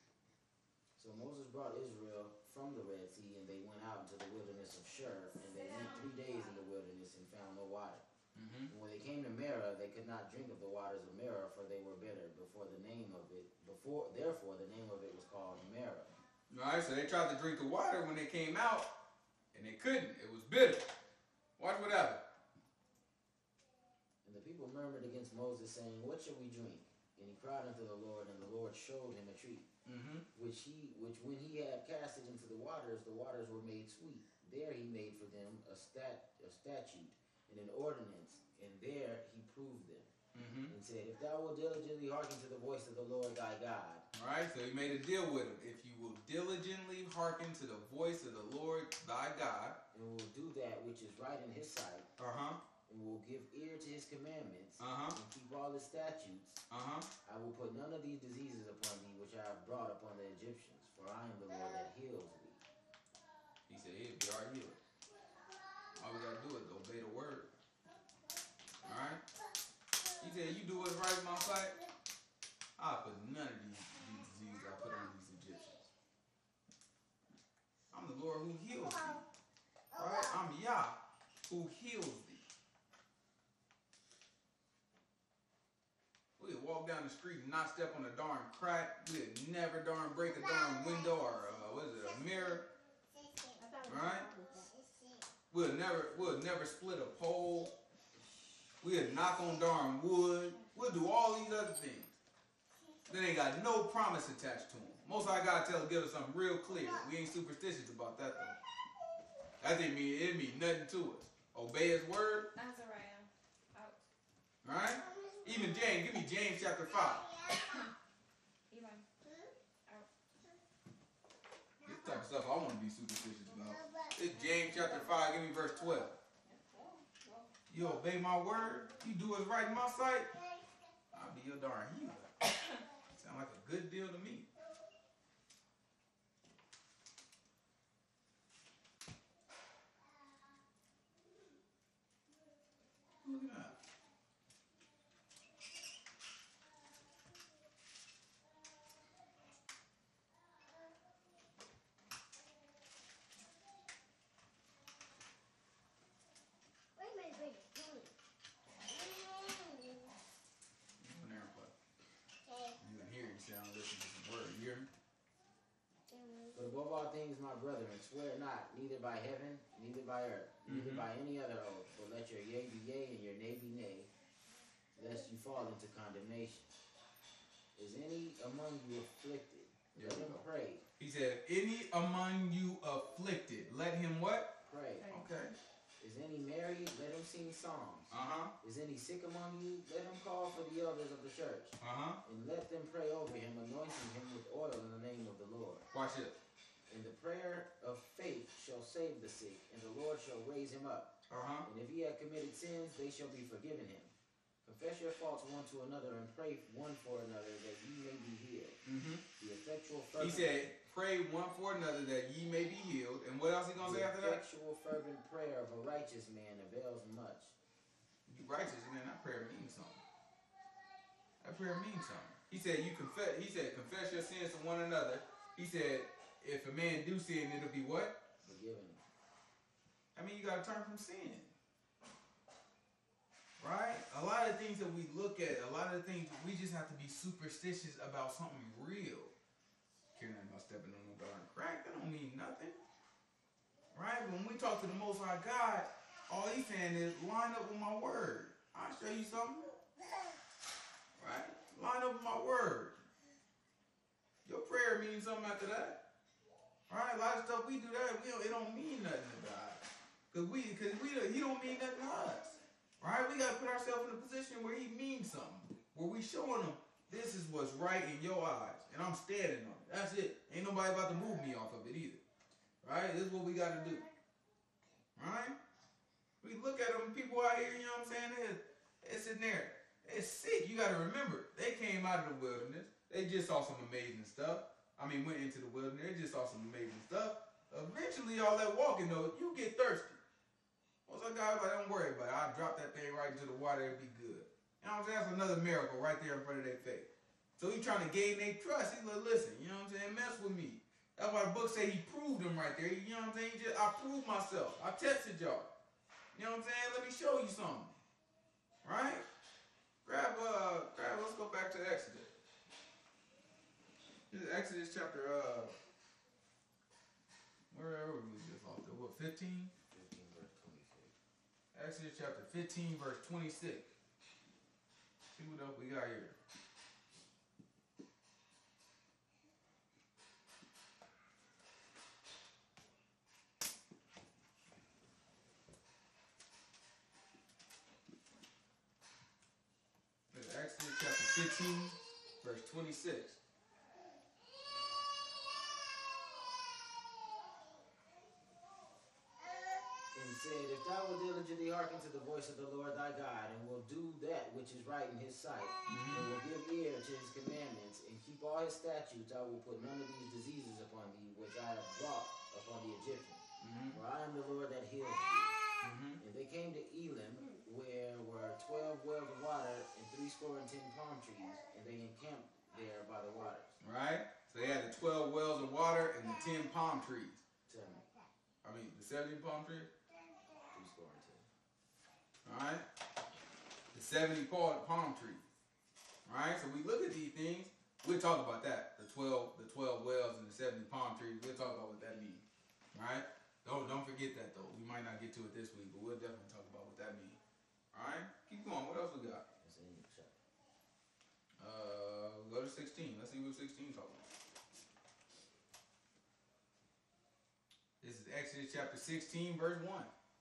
So Moses brought Israel from the Red Sea, and they went out into the wilderness of Shur, and they went 3 days in the wilderness and found no water. And when they came to Merah, they could not drink of the waters of Merah, for they were bitter. Therefore the name of it was called Merah. All right. So they tried to drink the water when they came out, and they couldn't. It was bitter. Watch what happened. And the people murmured against Moses, saying, What shall we drink? And he cried unto the Lord, and the Lord showed him a tree, which when he had cast it into the waters were made sweet. There he made for them a statute and an ordinance, and there he proved them. And said, If thou wilt diligently hearken to the voice of the Lord thy God. All right, so he made a deal with him. If you will diligently hearken to the voice of the Lord thy God, and will do that which is right in his sight, and will give ear to his commandments, and keep all his statutes, I will put none of these diseases upon thee which I have brought upon the Egyptians, for I am the Lord that heals thee. He said he'll be our healer. All we gotta do is obey the word. All right. He said, you do what's right in my sight, I'll put none of these diseases I put on these Egyptians. I'm the Lord who heals thee. All right? I'm Yah who heals thee. We'd walk down the street and not step on a darn crack. We'd never darn break a darn window or a mirror. All right? We'll never split a pole. We'll knock on darn wood. We'll do all these other things. They ain't got no promise attached to them. Most I gotta give us something real clear. We ain't superstitious about that though. That didn't mean it mean nothing to us. Obey his word. Azariah. Out. Alright? Even James, give me James chapter 5. Eli. Out. This type of stuff I want to be superstitious about. It's James chapter 5, give me verse 12. You obey my word, you do what's right in my sight, I'll be your darn healer. Sound like a good deal to me. Look at that. But above all things, my brethren, swear not, neither by heaven, neither by earth, neither by any other oath, but let your yea be yea and your nay be nay, lest you fall into condemnation. Is any among you afflicted? Let him pray. He said, any among you afflicted, let him what? Pray. Okay. Is any married? Let him sing psalms. Is any sick among you? Let him call for the elders of the church. And let them pray over him, anointing him with oil in the name of the Lord. Watch it. And the prayer of faith shall save the sick, and the Lord shall raise him up. And if he had committed sins, they shall be forgiven him. Confess your faults one to another, and pray one for another, that ye may be healed. The effectual fervent. He said, pray one for another that ye may be healed. And what else he gonna say after that? The effectual fervent prayer of a righteous man avails much. You righteous, man, that prayer means something. That prayer means something. He said, confess your sins to one another. He said, if a man do sin, it'll be what? Forgiven. I mean, you got to turn from sin. Right? A lot of things that we look at, a lot of things, we just have to be superstitious about something real. Caring about stepping on no darn crack, that don't mean nothing. Right? When we talk to the Most High God, all he's saying is, line up with my word. I'll show you something. Right? Line up with my word. Your prayer means something after that. Right? A lot of stuff we do that, it don't mean nothing to God. Because he don't mean nothing to us. Right? We got to put ourselves in a position where he means something. Where we showing him, this is what's right in your eyes. And I'm standing on it. That's it. Ain't nobody about to move me off of it either. Right? This is what we got to do. Right? We look at them, people out here, you know what I'm saying? They're sitting there. They're sick. You got to remember, they came out of the wilderness. They just saw some amazing stuff. I mean, went into the wilderness. They just saw some amazing stuff. Eventually, all that walking, though, you get thirsty. What's that guy like? Don't worry about it. I'll drop that thing right into the water. It'll be good. You know what I'm saying? That's another miracle right there in front of their face. So he's trying to gain their trust. He's like, listen, you know what I'm saying? Mess with me. That's why the book say he proved them right there. You know what I'm saying? I proved myself. I tested y'all. You know what I'm saying? Let me show you something. Right? Let's go back to Exodus. This is Exodus chapter, where were we just off there? What, 15? 15 verse 26. Exodus chapter 15, verse 26. See what else we got here. This is Exodus chapter 15, verse 26. Said, if thou wilt diligently hearken to the voice of the Lord thy God, and will do that which is right in his sight, and will give ear to his commandments, and keep all his statutes, I will put none of these diseases upon thee, which I have brought upon the Egyptians. For I am the Lord that heals thee. And they came to Elim, where were 12 wells of water, and 70 palm trees, and they encamped there by the waters. Right? So they had the 12 wells of water and the 10 palm trees. The 70 palm trees? Alright? The 70 palm tree. Alright? So we look at these things, we'll talk about that. The 12 wells and the 70 palm trees, we'll talk about what that means. Alright? Don't forget that though. We might not get to it this week, but we'll definitely talk about what that means. Alright? Keep going. What else we got? Go to 16. Let's see what 16 talking about. This is Exodus chapter 16, verse 1.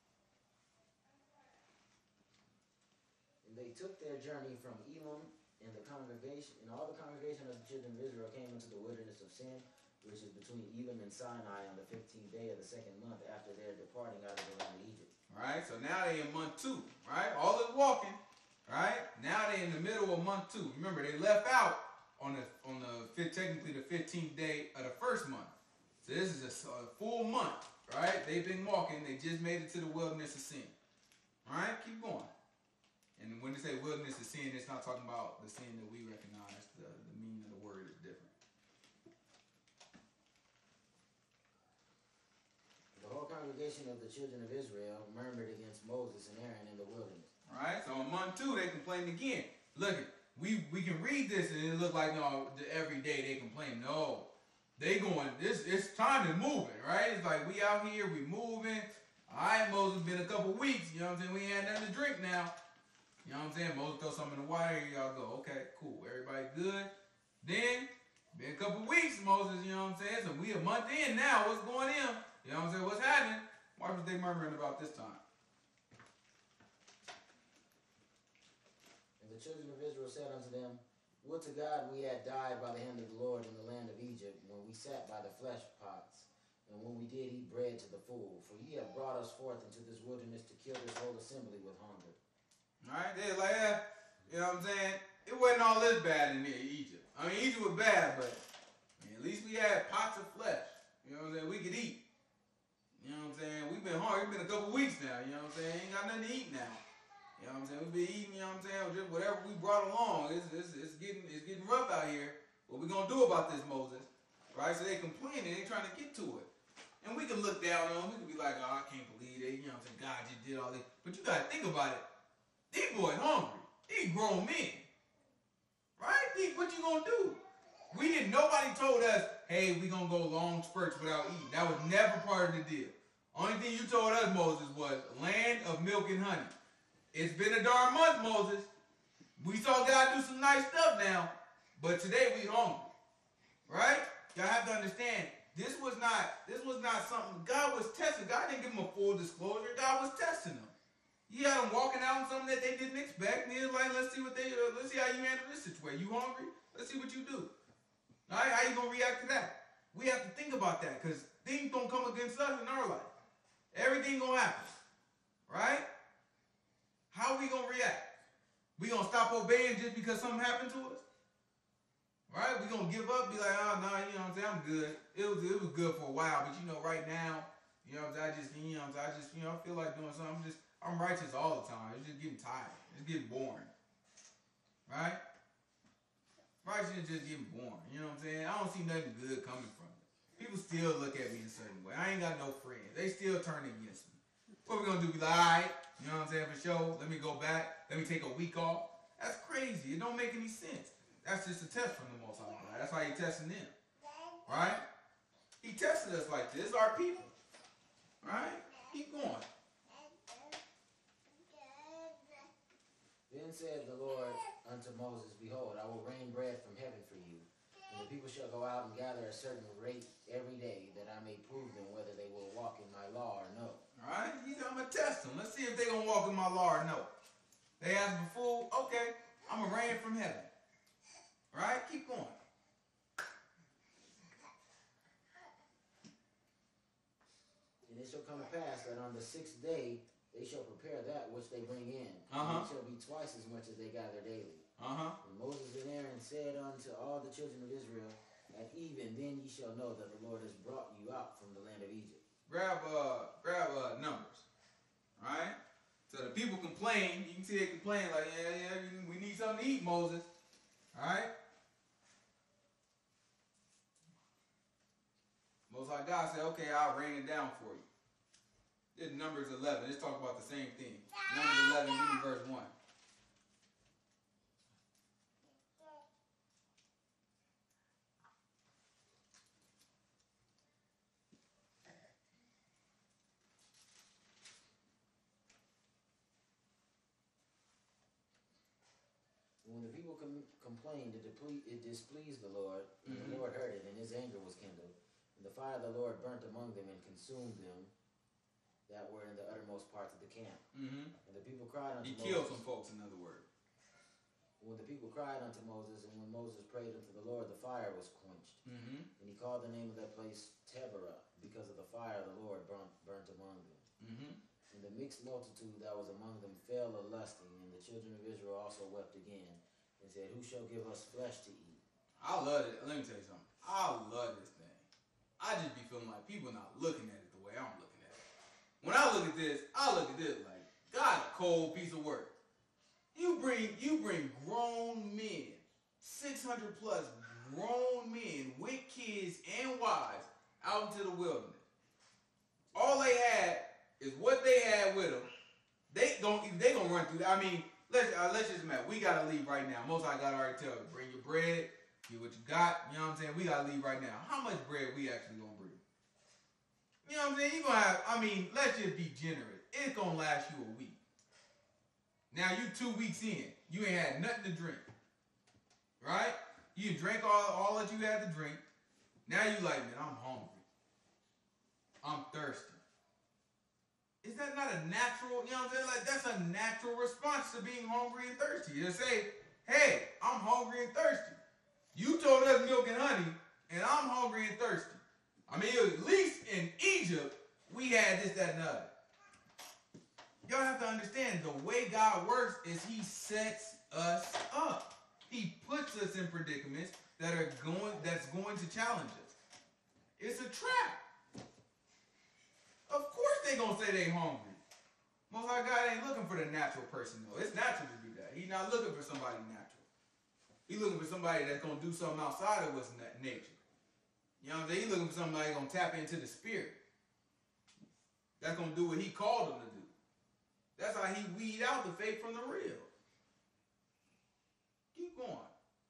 They took their journey from Elim, and all the congregation of the children of Israel came into the wilderness of Sin, which is between Elim and Sinai, on the 15th day of the second month after their departing out of the land of Egypt. All right, so now they in month 2, right? All is walking, right? Now they in the middle of month 2. Remember, they left out on technically the 15th day of the first month. So this is a full month, right? They've been walking. They just made it to the wilderness of Sin. All right, keep going. And when they say wilderness of sin, it's not talking about the sin that we recognize. The meaning of the word is different. The whole congregation of the children of Israel murmured against Moses and Aaron in the wilderness. All right, so in month 2, they complained again. Look, we can read this and it look like, no, every day they complain. No, they going, it's time is moving, right? It's like we out here, we moving. All right, Moses, been a couple weeks, you know what I'm saying? We ain't had nothing to drink now. You know what I'm saying? Moses throw something in the water, here y'all go. Okay, cool. Everybody good. Then, been a couple weeks, Moses, you know what I'm saying? So we a month in now. What's going in? You know what I'm saying? What's happening? Watch what they murmuring about this time. And the children of Israel said unto them, would to God we had died by the hand of the Lord in the land of Egypt, when we sat by the flesh pots, and when we did eat bread to the full. For ye have brought us forth into this wilderness to kill this whole assembly with hunger. Alright, they're like, you know what I'm saying? It wasn't all this bad in Egypt. I mean, Egypt was bad, but at least we had pots of flesh. You know what I'm saying? We could eat. You know what I'm saying? We've been hungry. It's been a couple weeks now. You know what I'm saying? Ain't got nothing to eat now. You know what I'm saying? We've been eating, you know what I'm saying? Just whatever we brought along. It's getting rough out here. What we going to do about this, Moses? Right? So they complaining. They trying to get to it. And we can look down on them. We can be like, oh, I can't believe it. You know what I'm saying? God just did all this. But you got to think about it. These boys hungry. These grown men. Right? What you going to do? Nobody told us, hey, we going to go long spurts without eating. That was never part of the deal. Only thing you told us, Moses, was land of milk and honey. It's been a darn month, Moses. We saw God do some nice stuff now. But today we hungry. Right? Y'all have to understand, this was not something God was testing. God didn't give them a full disclosure. God was testing them. He had them walking out on something that they didn't expect. And he was like, let's see how you handle this situation. You hungry? Let's see what you do. All right, how you gonna react to that? We have to think about that because things gonna come against us in our life. Everything gonna happen. Right? How are we gonna react? We gonna stop obeying just because something happened to us? Right? We gonna give up, be like, oh no, you know what I'm saying, I'm good. It was good for a while, but right now, I feel like doing something. I'm righteous all the time. It's just getting tired. It's getting boring. Right? Righteousness is just getting boring. You know what I'm saying? I don't see nothing good coming from it. People still look at me a certain way. I ain't got no friends. They still turn against me. What we gonna do? Be like, all right, you know what I'm saying, for sure. Let me go back. Let me take a week off. That's crazy. It don't make any sense. That's just a test from the Most High God. That's why He's testing them. Right? He tested us like this. Our people. Right? Keep going. Then said the Lord unto Moses, behold, I will rain bread from heaven for you, and the people shall go out and gather a certain rate every day, that I may prove them whether they will walk in my law or no. All right? I'm going to test them. Let's see if they're going to walk in my law or no. They asked for food. Okay, I'm going to rain from heaven. Right? Keep going. And it shall come to pass that on the 6th day they shall prepare that which they bring in. And it shall be twice as much as they gather daily. And Moses and Aaron said unto all the children of Israel, at even then ye shall know that the Lord has brought you out from the land of Egypt. Grab Numbers. Right? So the people complain. You can see they complain like, yeah, we need something to eat, Moses. All right? Most High God said, okay, I'll rain it down for you. This is Numbers 11. Let's talk about the same thing. Numbers 11, give me verse 1. When the people complained, it displeased the Lord, and the Lord heard it, and his anger was kindled. And the fire of the Lord burnt among them and consumed them that were in the uttermost parts of the camp. And the people cried unto Moses. He killed some folks, in other words. When the people cried unto Moses, and when Moses prayed unto the Lord, the fire was quenched. And he called the name of that place Taberah, because of the fire of the Lord burnt among them. And the mixed multitude that was among them fell a lusting, and the children of Israel also wept again, and said, who shall give us flesh to eat? I love it. Let me tell you something. I love this thing. I just be feeling like people not looking at it the way I'm looking at it. When I look at this like, God, a cold piece of work. You bring grown men, 600 plus grown men with kids and wives out into the wilderness. All they had is what they had with them. They gonna run through that. I mean, let's just imagine. We gotta leave right now. Most I gotta already tell you, bring your bread, get what you got. You know what I'm saying? We gotta leave right now. How much bread we actually gonna bring? You know what I'm saying? You gonna have. I mean, let's just be generous. It's gonna last you a week. Now you 2 weeks in, you ain't had nothing to drink, right? You drank all that you had to drink. Now you like, man, I'm hungry. I'm thirsty. Is that not a natural, you know what I'm saying? Like, that's a natural response to being hungry and thirsty. To say, hey, I'm hungry and thirsty. You told us milk and honey, and I'm hungry and thirsty. I mean, at least in Egypt, we had this, that, and the other. Y'all have to understand, the way God works is he sets us up. He puts us in predicaments that's going to challenge us. It's a trap. Of course they gonna say they hungry. Most High God ain't looking for the natural person though. It's natural to do that. He's not looking for somebody natural. He's looking for somebody that's gonna do something outside of what's nature. You know what I'm saying? He's looking for somebody that's gonna tap into the spirit. that's going to do what he called them to do. That's how he weed out the fake from the real. Keep going.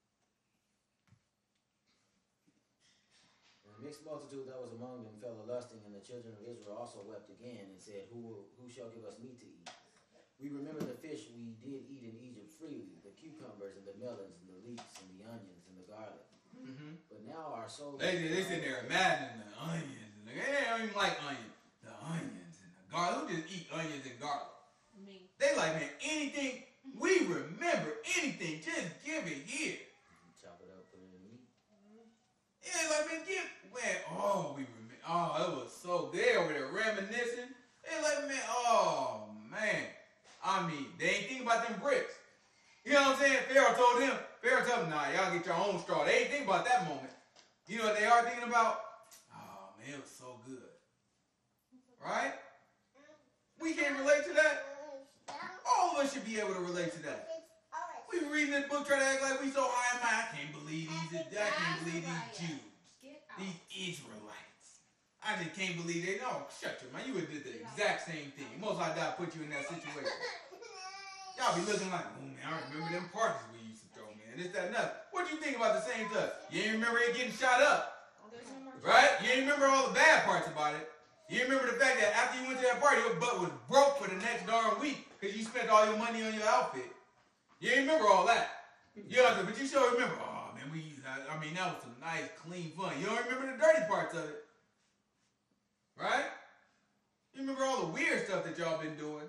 And the mixed multitude that was among them fell a lusting, and the children of Israel also wept again and said, Who shall give us meat to eat? We remember the fish we did eat in Egypt freely, the cucumbers and the melons and the leeks and the onions and the garlic. Mm-hmm. But now our soul... They sitting there imagining the onions. And they don't even like onions. The onions and the garlic. Who just eat onions and garlic? Me. They like, man, anything, we remember anything, just give it here. Chop it up, put it in meat. Yeah, like, man, we remember. Oh, it was so good over there reminiscing. They like, man, oh, man. I mean, they ain't thinking about them bricks. You know what I'm saying? Pharaoh told them, nah, y'all get your own straw. They ain't thinking about that moment. You know what they are thinking about? Oh, man, it was so good. Right? We can't relate to that. All of us should be able to relate to that. We were reading this book trying to act like we so high and mighty. I can't believe these Jews. These Israelites. I just can't believe they know. Shut your mouth. You would have did the exact same thing. Most High God put you in that situation. Y'all be looking like, oh man, I remember them parties we used to throw, man. This, that, and that. What you think about the same stuff? You ain't remember it getting shot up. Right? You ain't remember all the bad parts about it. You remember the fact that after you went to that party, your butt was broke for the next darn week because you spent all your money on your outfit. You ain't remember all that. You know, but you sure remember, oh man, that was some nice, clean fun. You don't remember the dirty parts of it. Right? You remember all the weird stuff that y'all been doing.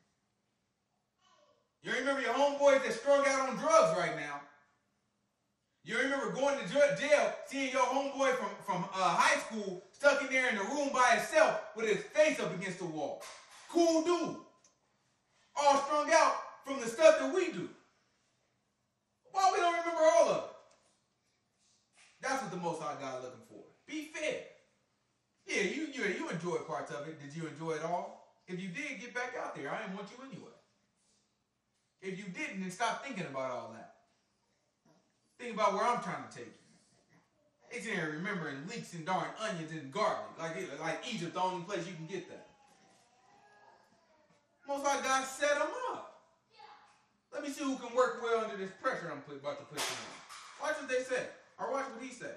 You remember your homeboys that strung out on drugs right now. You remember going to jail, seeing your homeboy from high school stuck in there in the room by himself with his face up against the wall. Cool dude. All strung out from the stuff that we do. Why we don't remember all of it? That's what the Most High God is looking for. Be fair. Yeah, you enjoyed parts of it. Did you enjoy it all? If you did, get back out there. I didn't want you anyway. If you didn't, then stop thinking about all that. Think about where I'm trying to take you. It's in here remembering leeks and darn onions and garlic. Like Egypt, the only place you can get that. Most High God set them up. Let me see who can work well under this pressure I'm about to put you in. Watch what they say. Or watch what he said.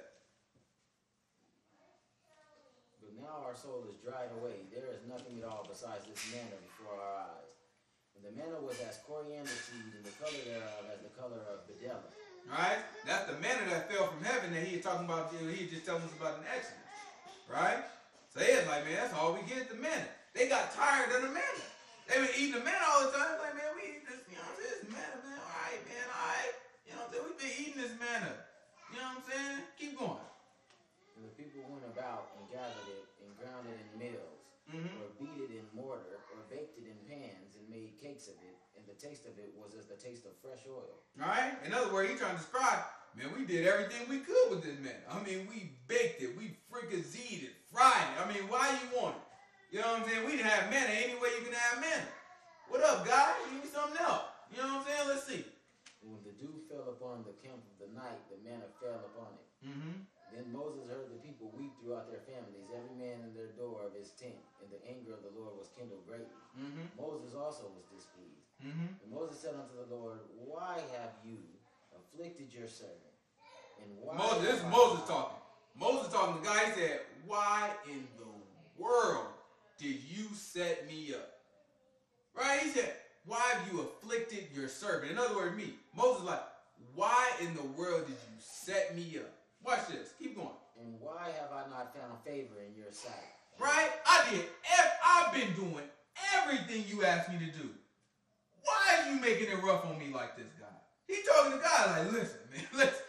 But now our soul is dried away. There is nothing at all besides this manna before our eyes. And the manna was as coriander seed, and the color thereof as the color of bdellium. Right? That's the manna that fell from heaven that he was talking about. He was just telling us about in Exodus. Right? So they was like, man, that's all we get, the manna. They got tired of the manna. They been eating the manna all the time. Like, man, we eat this, this manna, man. All right, man, all right. You know what I'm saying? We've been eating this manna. You know what I'm saying? Keep going. And the people went about and gathered it and ground it in mills, or beat it in mortar, or baked it in pans and made cakes of it. And the taste of it was as the taste of fresh oil. All right? In other words, he's trying to describe, man, we did everything we could with this manna. I mean, we baked it. We freaking z'd it, fried it. I mean, why you want it? You know what I'm saying? We didn't have manna any way you can have manna. What up, guys? Give me something else. You know what I'm saying? Let's see. And when the dew fell upon the camp of the night, the manna fell upon it. Then Moses heard the people weep throughout their families, every man in their door of his tent, and the anger of the Lord was kindled greatly. Moses also was displeased. And Moses said unto the Lord, why have you afflicted your servant? And why this is Moses talking. Moses talking to the guy. He said, why in the world did you set me up? Right? He said, why have you afflicted your servant? In other words, me. Moses like, why in the world did you set me up? Watch this. Keep going. And why have I not found favor in your sight? Right? I've been doing everything you asked me to do. Why are you making it rough on me like this, God? He talking to God like, listen, man,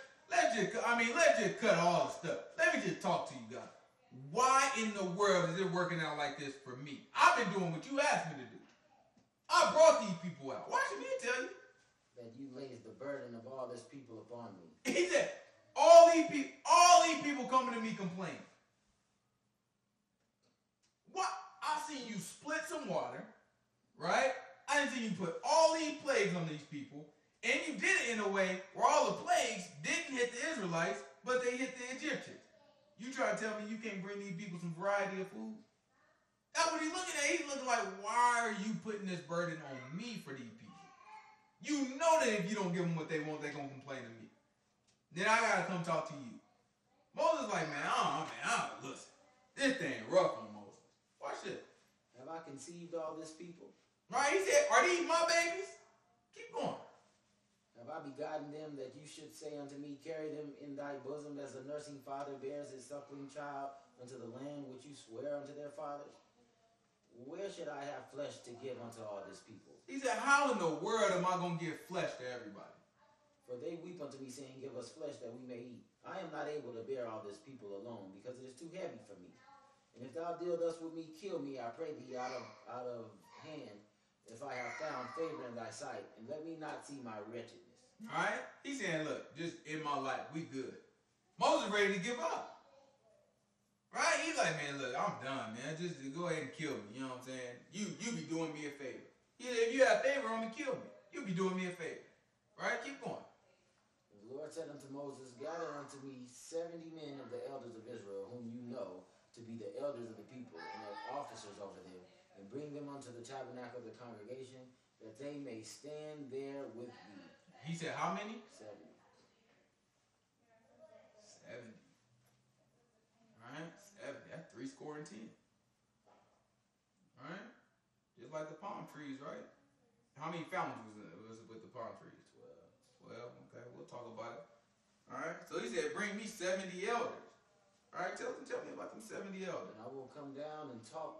let's just cut all the stuff. Let me just talk to you, God. Why in the world is it working out like this for me? I've been doing what you asked me to do. I brought these people out. Watch me tell you. That you laid the burden of all this people upon me. He said, all these people coming to me complaining. What? I seen you split some water, right? I didn't see you put all these plagues on these people, and you did it in a way where all the plagues didn't hit the Israelites, but they hit the Egyptians. You try to tell me you can't bring these people some variety of food? That's what he's looking at. He's looking like, why are you putting this burden on me for these people? You know that if you don't give them what they want, they're going to complain to me. Then I got to come talk to you. Moses like, listen. This thing rough on Moses. Watch this. Have I conceived all this people? Right? He said, are these my babies? Keep going. Have I begotten them that you should say unto me, carry them in thy bosom as a nursing father bears his suckling child unto the land which you swear unto their fathers? Where should I have flesh to give unto all this people? He said, how in the world am I going to give flesh to everybody? For they weep unto me, saying, give us flesh that we may eat. I am not able to bear all this people alone, because it is too heavy for me. And if thou deal thus with me, kill me, I pray thee, out of hand, if I have found favor in thy sight, and let me not see my wretchedness. All right? He's saying, look, just in my life, we good. Moses ready to give up. Right? He's like, man, look, I'm done, man. Just go ahead and kill me. You know what I'm saying? You be doing me a favor. If you have favor on me, kill me. You be doing me a favor. Right? Keep going. The Lord said unto Moses, gather unto me 70 men of the elders of Israel, whom you know to be the elders of the people, and of officers over them, and bring them unto the tabernacle of the congregation, that they may stand there with thee. He said, how many? 70. 70. Right? 70. That's 70. Right? Just like the palm trees, right? How many fountains was it with the palm trees? 12. Okay, we'll talk about it. All right. So he said, bring me 70 elders. All right, tell me about them 70 elders. And I will come down and talk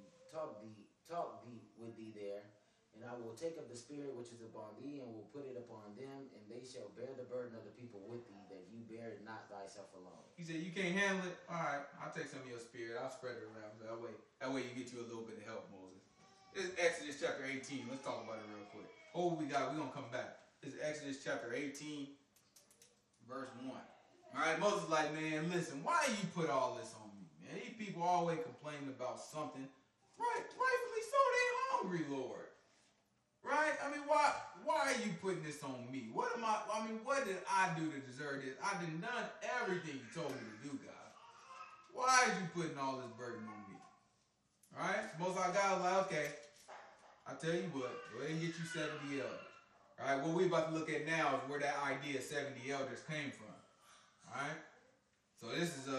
thee with thee there, and I will take up the spirit which is upon thee, and will put it upon them, and they shall bear the burden of the people with thee, that you bear it not thyself alone. He said, you can't handle it? All right, I'll take some of your spirit. I'll spread it around. That way you get you a little bit of help, Moses. This is Exodus chapter 18. Let's talk about it real quick. Oh, we got it. We're going to come back. This is Exodus chapter 18, verse 1. All right, Moses is like, man, listen, why you put all this on me, man? These people always complain about something. Right, rightfully so, they hungry, Lord. Right? I mean, why are you putting this on me? What did I do to deserve this? I done everything you told me to do, God. Why are you putting all this burden on me? All right? So Most High God was like, okay, I'll tell you what, go ahead and get you 70 elders. All right, what we're about to look at now is where that idea of 70 elders came from. All right? So this is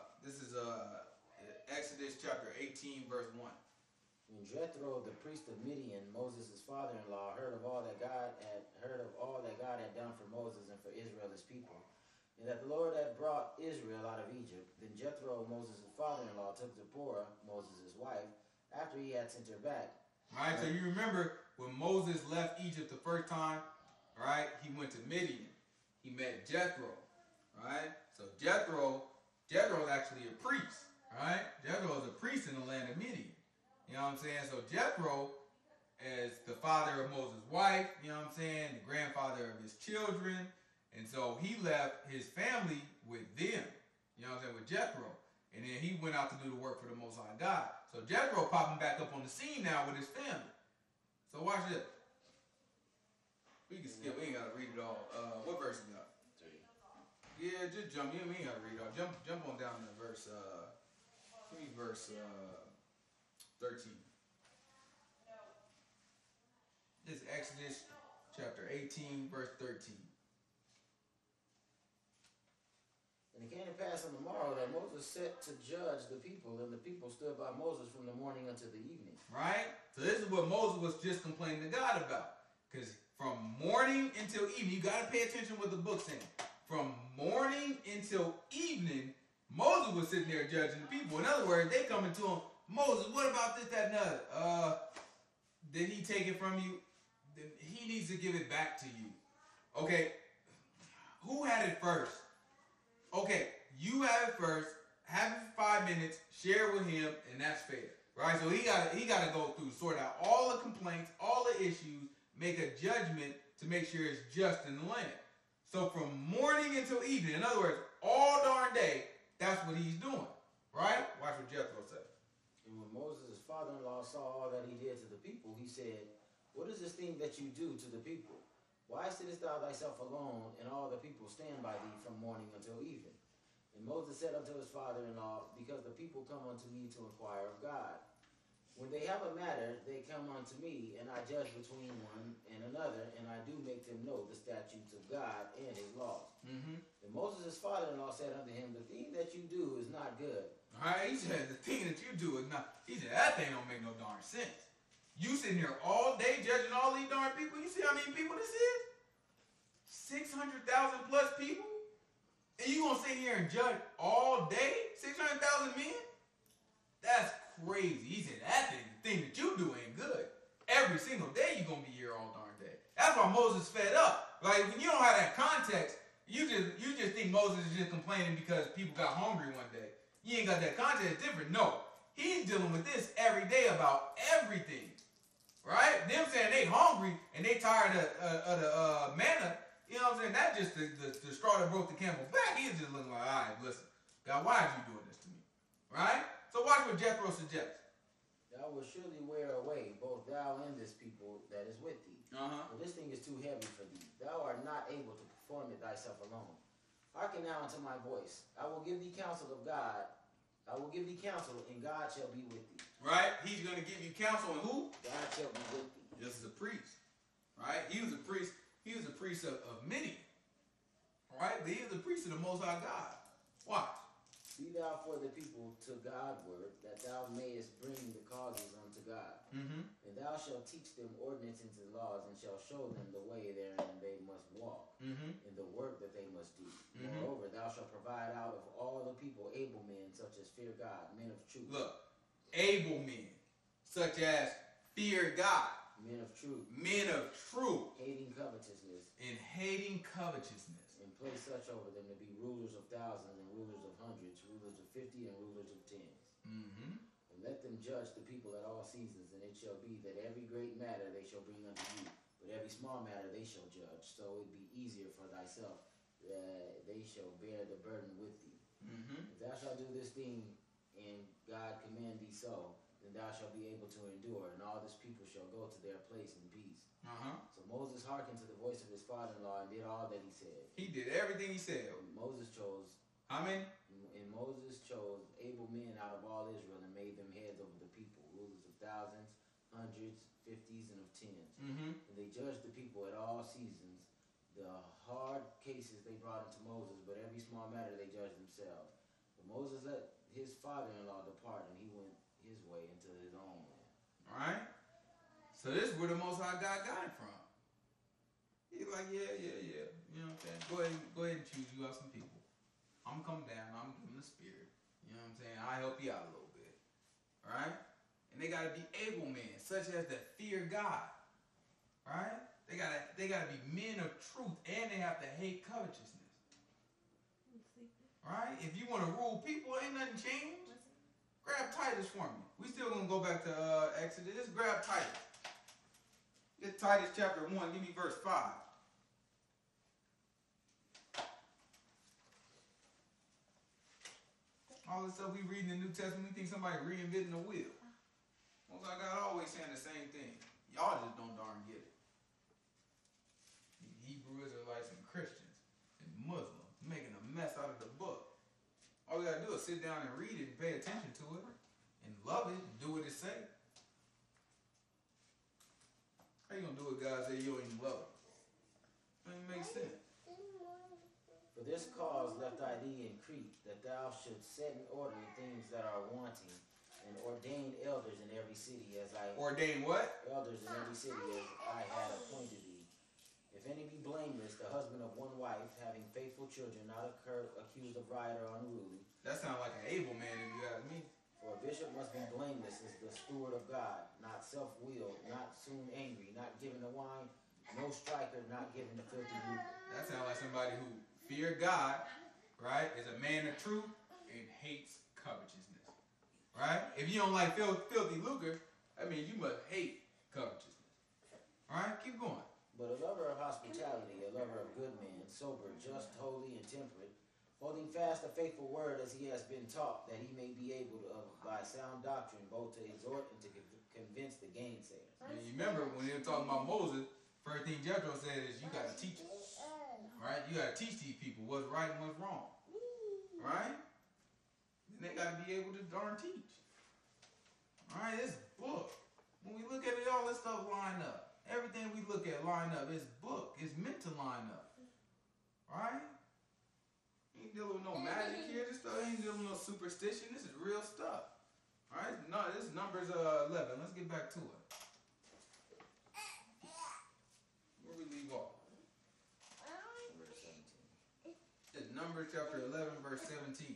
Exodus chapter 18, verse 1. When Jethro, the priest of Midian, Moses' father-in-law, heard of all that God had done for Moses and for Israel his people, and that the Lord had brought Israel out of Egypt, then Jethro, Moses' father-in-law, took Zipporah, Moses' wife, after he had sent her back. All right, so you remember when Moses left Egypt the first time, right? He went to Midian. He met Jethro, right? So Jethro is actually a priest, right? Jethro is a priest in the land of Midian. You know what I'm saying? So Jethro is the father of Moses' wife, you know what I'm saying? The grandfather of his children. And so he left his family with them, you know what I'm saying, with Jethro. And then he went out to do the work for the Most High God. So Jethro popping back up on the scene now with his family. So watch this. We can skip. We ain't got to read it all. What verse we got? 3. Yeah, just jump. We ain't got to read it all. Jump on down to verse. Give me verse 13. This is Exodus chapter 18, verse 13. And it came to pass on the morrow that Moses set to judge the people, and the people stood by Moses from the morning until the evening. Right? So this is what Moses was just complaining to God about. Because from morning until evening, you got to pay attention what the book's saying. From morning until evening, Moses was sitting there judging the people. In other words, they coming to him, Moses, what about this, that, and the other? Did he take it from you? Then he needs to give it back to you. Okay, who had it first? Okay, you have it first. Have it for 5 minutes. Share it with him, and that's fair, right? So he got to go through, sort out all the complaints, all the issues, make a judgment to make sure it's just in the land. So from morning until evening, in other words, all darn day, that's what he's doing, right? Watch what Jethro said. And when Moses' father-in-law saw all that he did to the people, he said, what is this thing that you do to the people? Why sittest thou thyself alone, and all the people stand by thee from morning until evening? And Moses said unto his father-in-law, because the people come unto me to inquire of God. When they have a matter, they come unto me, and I judge between one and another, and I do make them know the statutes of God and his laws. Mm-hmm. And Moses' father-in-law said unto him, the thing that you do is not good. All right, he said, the thing that you do is not, he said, that thing don't make no darn sense. You sitting here all day judging all these darn people. You see how many people this is? 600,000 plus people? And you gonna sit here and judge all day 600,000 men? That's crazy. He said, that thing that you do ain't good. Every single day you gonna be here all darn day. That's why Moses fed up. Like, when you don't have that context, you just think Moses is just complaining because people got hungry one day. You ain't got that context. It's different. No. He's dealing with this every day about everything. Right? Them saying they hungry and they tired of the manna. You know what I'm saying? That's just the straw that broke the camel's back. He's just looking like, all right, listen, God, why are you doing this to me? Right? So watch what Jethro suggests. Thou wilt surely wear away both thou and this people that is with thee. For this thing is too heavy for thee. Thou art not able to perform it thyself alone. Hearken now unto my voice. I will give thee counsel of God. I will give thee counsel, and God shall be with thee. Right? He's going to give you counsel, and who? God shall be with thee. Just as a priest. Right? He was a priest. He was a priest of Midian. Right? But he was a priest of the Most High God. Watch. Be thou for the people to Godward, that thou mayest bring the causes unto God. And thou shalt teach them ordinances and laws, and shalt show them the way therein they must walk, and the work that they must do. Moreover, thou shalt provide out of all the people able men, such as fear God, men of truth. Look, able men, such as fear God. Men of truth. Men of truth. Hating covetousness. And hating covetousness. And place such over them to be rulers of thousands and rulers of hundreds, rulers of 50 and rulers of tens. And let them judge the people at all seasons, and it shall be that every great matter they shall bring unto you, but every small matter they shall judge. So it be easier for thyself that they shall bear the burden with thee. If thou shalt do this thing, and God command thee so, then thou shalt be able to endure, and all this people shall go to their place in peace. So Moses hearkened to the voice of his father-in-law and did all that he said. He did everything he said. And Moses chose. How many? And Moses chose able men out of all Israel and made them heads over the people, rulers of thousands, hundreds, 50s, and of tens. And they judged the people at all seasons. The hard cases they brought into Moses, but every small matter they judged themselves. But Moses let his father-in-law depart, and he went his way into his own land. All right? So this is where the Most High God got it from. He's like, yeah. You know what I'm saying? Go ahead and choose you out some people. I'm coming down. I'm giving the spirit. You know what I'm saying? I'll help you out a little bit. All right? And they got to be able men, such as that fear God. Right? They gotta be men of truth, and they have to hate covetousness. Right? If you want to rule people, ain't nothing changed. Grab Titus for me. We still gonna go back to Exodus. Just grab Titus. Get Titus chapter 1. Give me verse 5. All this stuff we read in the New Testament, we think somebody reinventing the wheel. Most I God always saying the same thing. Y'all just don't darn get it. Hebrew Israelites and Christians and Muslims making a mess out of the book. All we gotta do is sit down and read it and pay attention to it and love it and do what it say. How you gonna do what God say you don't even love it? Doesn't make sense. For this cause left I thee in Crete, that thou shouldst set in order the things that are wanting, and ordain elders in every city as I... Ordain what? Elders in every city as I had appointed thee. If any be blameless, the husband of one wife, having faithful children, not accused of riot or unruly. That sounds like an able man if you ask me. For a bishop must be blameless as the steward of God, not self-willed, not soon angry, not given to wine, no striker, not given to filthy lucre. That sounds like somebody who fear God, right, is a man of truth and hates covetousness, right? If you don't like filthy lucre, that means you must hate covetousness. All right, keep going. But a lover of hospitality, a lover of good men, sober, just, holy, and temperate, holding fast the faithful word as he has been taught, that he may be able to, by sound doctrine, both to exhort and to convince the gainsayers. And you remember when they were talking about Moses, first thing Jethro said is you got to teach it. Right? You got to teach these people what's right and what's wrong. Right? And they got to be able to darn teach. Alright, it's book. When we look at it, all this stuff line up. Everything we look at line up. It's book. It's meant to line up. Alright? Ain't dealing with no magic here. This stuff ain't dealing with no superstition. This is real stuff. Alright? No, this is Numbers 11. Let's get back to it. Where we leave off? Verse 17. It's Numbers chapter 11, verse 17.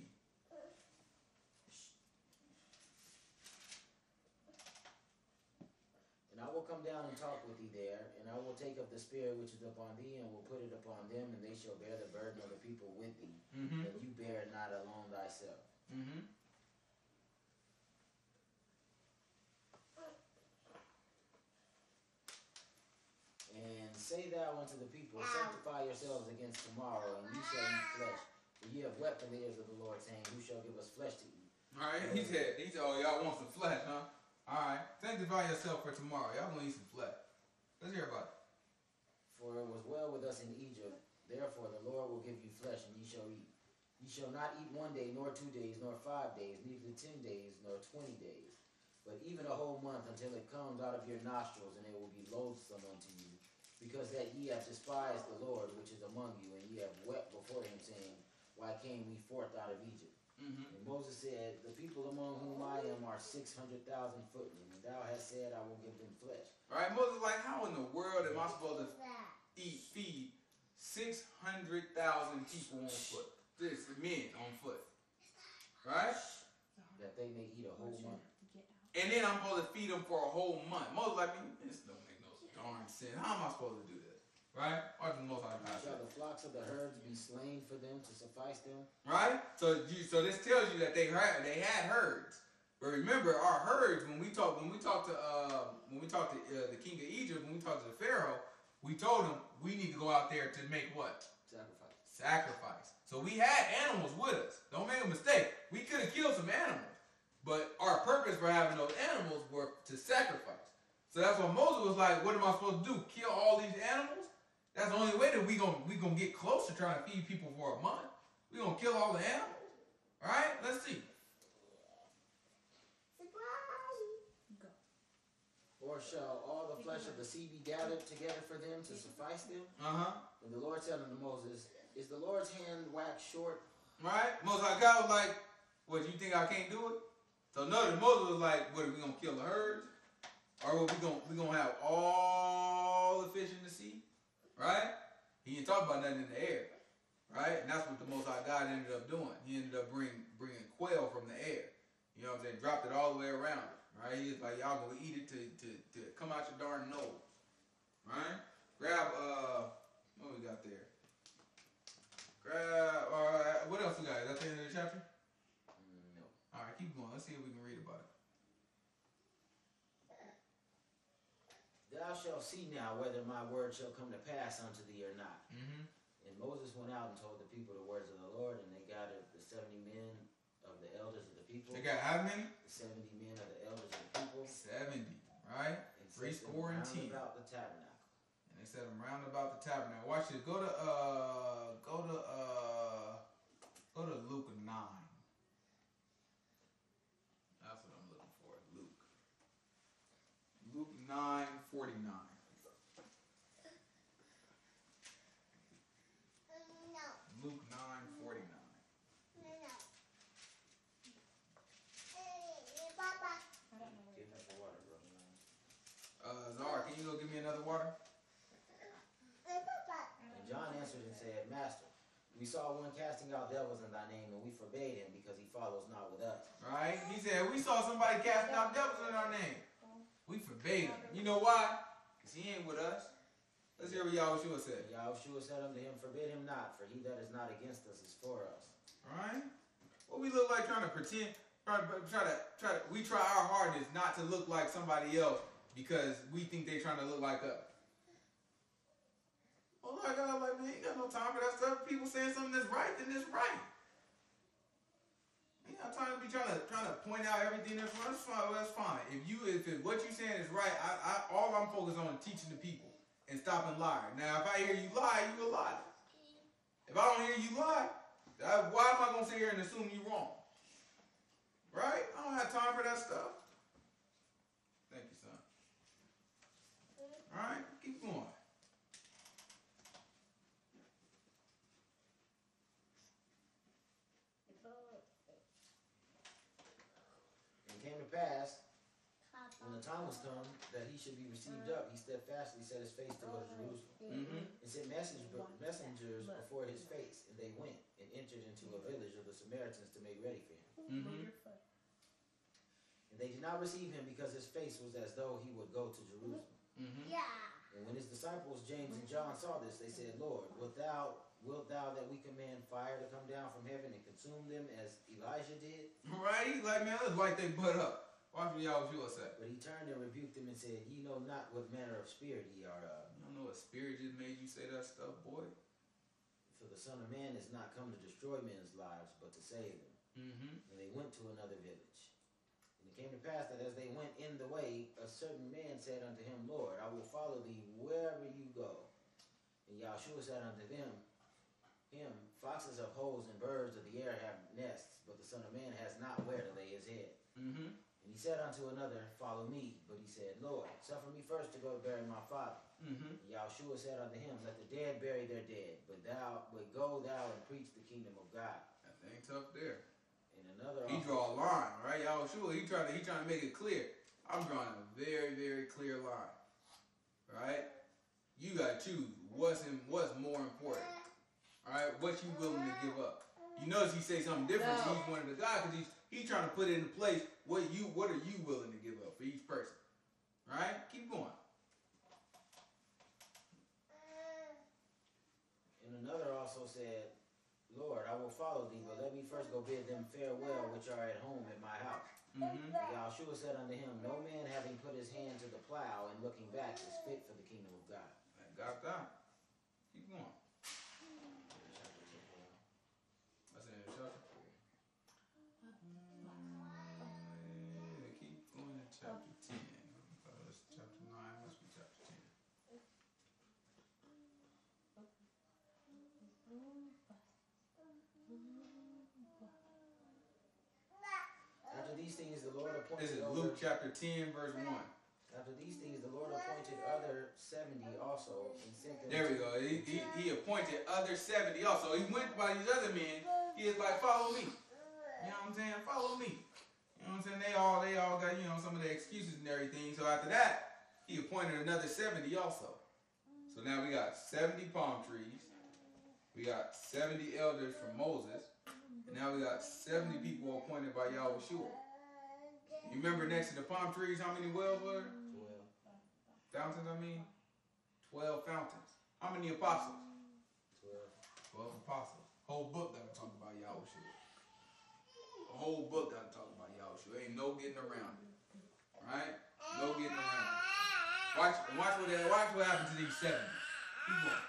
And I will come down and talk with thee there, and I will take up the spirit which is upon thee, and will put it upon them, and they shall bear the burden of the people with thee, that you bear it not alone thyself. And say thou unto the people, sanctify yourselves against tomorrow, and ye shall eat flesh. For ye have wept in the ears of the Lord, saying, who shall give us flesh to eat? Alright, he said, oh, y'all want some flesh, huh? Alright, sanctify yourself for tomorrow. Y'all gonna eat some flesh. Let's hear about it. For it was well with us in Egypt. Therefore the Lord will give you flesh, and ye shall eat. Ye shall not eat 1 day, nor 2 days, nor 5 days, neither 10 days, nor 20 days, but even a whole month, until it comes out of your nostrils, and it will be loathsome unto you, because that ye have despised the Lord which is among you, and ye have wept before him, saying, why came we forth out of Egypt? And Moses said, the people among whom I am are 600,000 footmen, and thou hast said, I will give them flesh. Alright, Moses like, how in the world am I supposed to feed 600,000 people on foot? This men on foot. Right? That they may eat a whole month. And then I'm supposed to feed them for a whole month. Moses like, this don't make no darn sense. How am I supposed to do this? Right? Watch the Most High God. Shall the flocks of the herds be slain for them to suffice them? Right? So this tells you that they had herds. But remember, our herds, when we talk to the king of Egypt, when we talked to the Pharaoh, we told him we need to go out there to make what? Sacrifice. So we had animals with us. Don't make a mistake. We could have killed some animals. But our purpose for having those animals were to sacrifice. So that's why Moses was like, what am I supposed to do? Kill all these animals? That's the only way that we gonna get close to trying to feed people for a month. We gonna kill all the animals. Alright? Let's see. Or shall all the flesh of the sea be gathered together for them to suffice them? And the Lord said unto Moses, is the Lord's hand wax short? Right? Moses, God was like, what, you think I can't do it? So notice Moses was like, what, are we gonna kill the herds? Or we gonna have all the fish in the sea? Right? He didn't talk about nothing in the air. Right? And that's what the Most High God ended up doing. He ended up bringing quail from the air. You know what I'm saying? Dropped it all the way around. Right? He was like, y'all gonna eat it to come out your darn nose. Right? Grab, what we got there? Grab, what else we got? Is that the end of the chapter? No. Alright, keep going. Let's see if we can read about it. Thou shalt see now whether my word shall come to pass unto thee or not. And Moses went out and told the people the words of the Lord, and they gathered the 70 men of the elders of the people. They got how many? The 70 men of the elders of the people. 70, right? And Three set them score and round 10. about the tabernacle. And they set them round about the tabernacle. Watch this. Go to Luke 9. That's what I'm looking for. Luke 9:49. Luke 9:49. Give me some water, brother. Zara, can you go give me another water? And John answered and said, Master, we saw one casting out devils in thy name, and we forbade him because he follows not with us. Right? He said, we saw somebody casting out devils in our name. We forbade him. You know why? Because he ain't with us. Let's hear what Yahushua said. And Yahushua said unto him, forbid him not, for he that is not against us is for us. Alright? What we look like trying to pretend, we try our hardest not to look like somebody else because we think they're trying to look like us. Oh my God, like, man, you got no time for that stuff. People saying something that's right, then it's right. You got time to be trying to point out everything that's wrong. That's fine. Well, that's fine. If what you're saying is right, all I'm focused on is teaching the people and stopping lying. Now, if I hear you lie, you a liar. If I don't hear you lie, why am I gonna sit here and assume you're wrong? Right? I don't have time for that stuff. Alright, keep going. And it came to pass, when the time was come that he should be received up, he steadfastly set his face to go to Jerusalem, and sent messengers before his face, and they went and entered into a village of the Samaritans to make ready for him. And they did not receive him, because his face was as though he would go to Jerusalem. And when his disciples James and John saw this, they said, Lord, wilt thou that we command fire to come down from heaven and consume them as Elijah did? Right? He's like, man, let's light they butt up. Watch what Yahushua say. But he turned and rebuked them and said, Ye know not what manner of spirit ye are of. You don't know what spirit just made you say that stuff, boy? For the Son of Man is not come to destroy men's lives, but to save them. And they went to another village. And it came to pass that as they went in the way, a certain man said unto him, Lord, I will follow thee wherever you go. And Yahushua said unto him, Foxes have holes and birds of the air have nests, but the Son of Man has not where to lay his head. And he said unto another, Follow me. But he said, Lord, suffer me first to go to bury my father. And Yahushua said unto him, Let the dead bury their dead, but go thou and preach the kingdom of God. That thing tough there. And another He draw a line, right? Yahushua, he trying to make it clear. I'm drawing a very, very clear line. Right? You gotta choose what's more important. Alright? What you willing to give up. You notice he say something different to each one of the guys, because he's trying to put it into place. What are you willing to give up for each person? Right? Keep going. And another also said, Lord, I will follow thee, but let me first go bid them farewell which are at home at my house. And Yahushua said unto him, No man having put his hand to the plow and looking back is fit for the kingdom of God. Got that. Keep going. That's in the chapter. Keep going to chapter 10. That's chapter 9. Must be chapter 10. After these things the Lord appointed. This is Luke chapter 10, verse 1. After these things the Lord appointed other 70 also, and sent them. There we go. He appointed other 70 also. He went by these other men. He is like, follow me. You know what I'm saying? Follow me. You know what I'm saying? They all got, some of the excuses and everything. So after that, he appointed another 70 also. So now we got 70 palm trees. We got 70 elders from Moses. And now we got 70 people appointed by Yahushua. You remember next to the palm trees how many wells were there? 12. Fountains, 12 fountains. How many apostles? 12. 12 apostles. Whole book that I'm talking about Yahushua. A whole book that I'm talking about Yahushua. Ain't no getting around it. Right? No getting around it. Watch what happened to these 70. Keep going.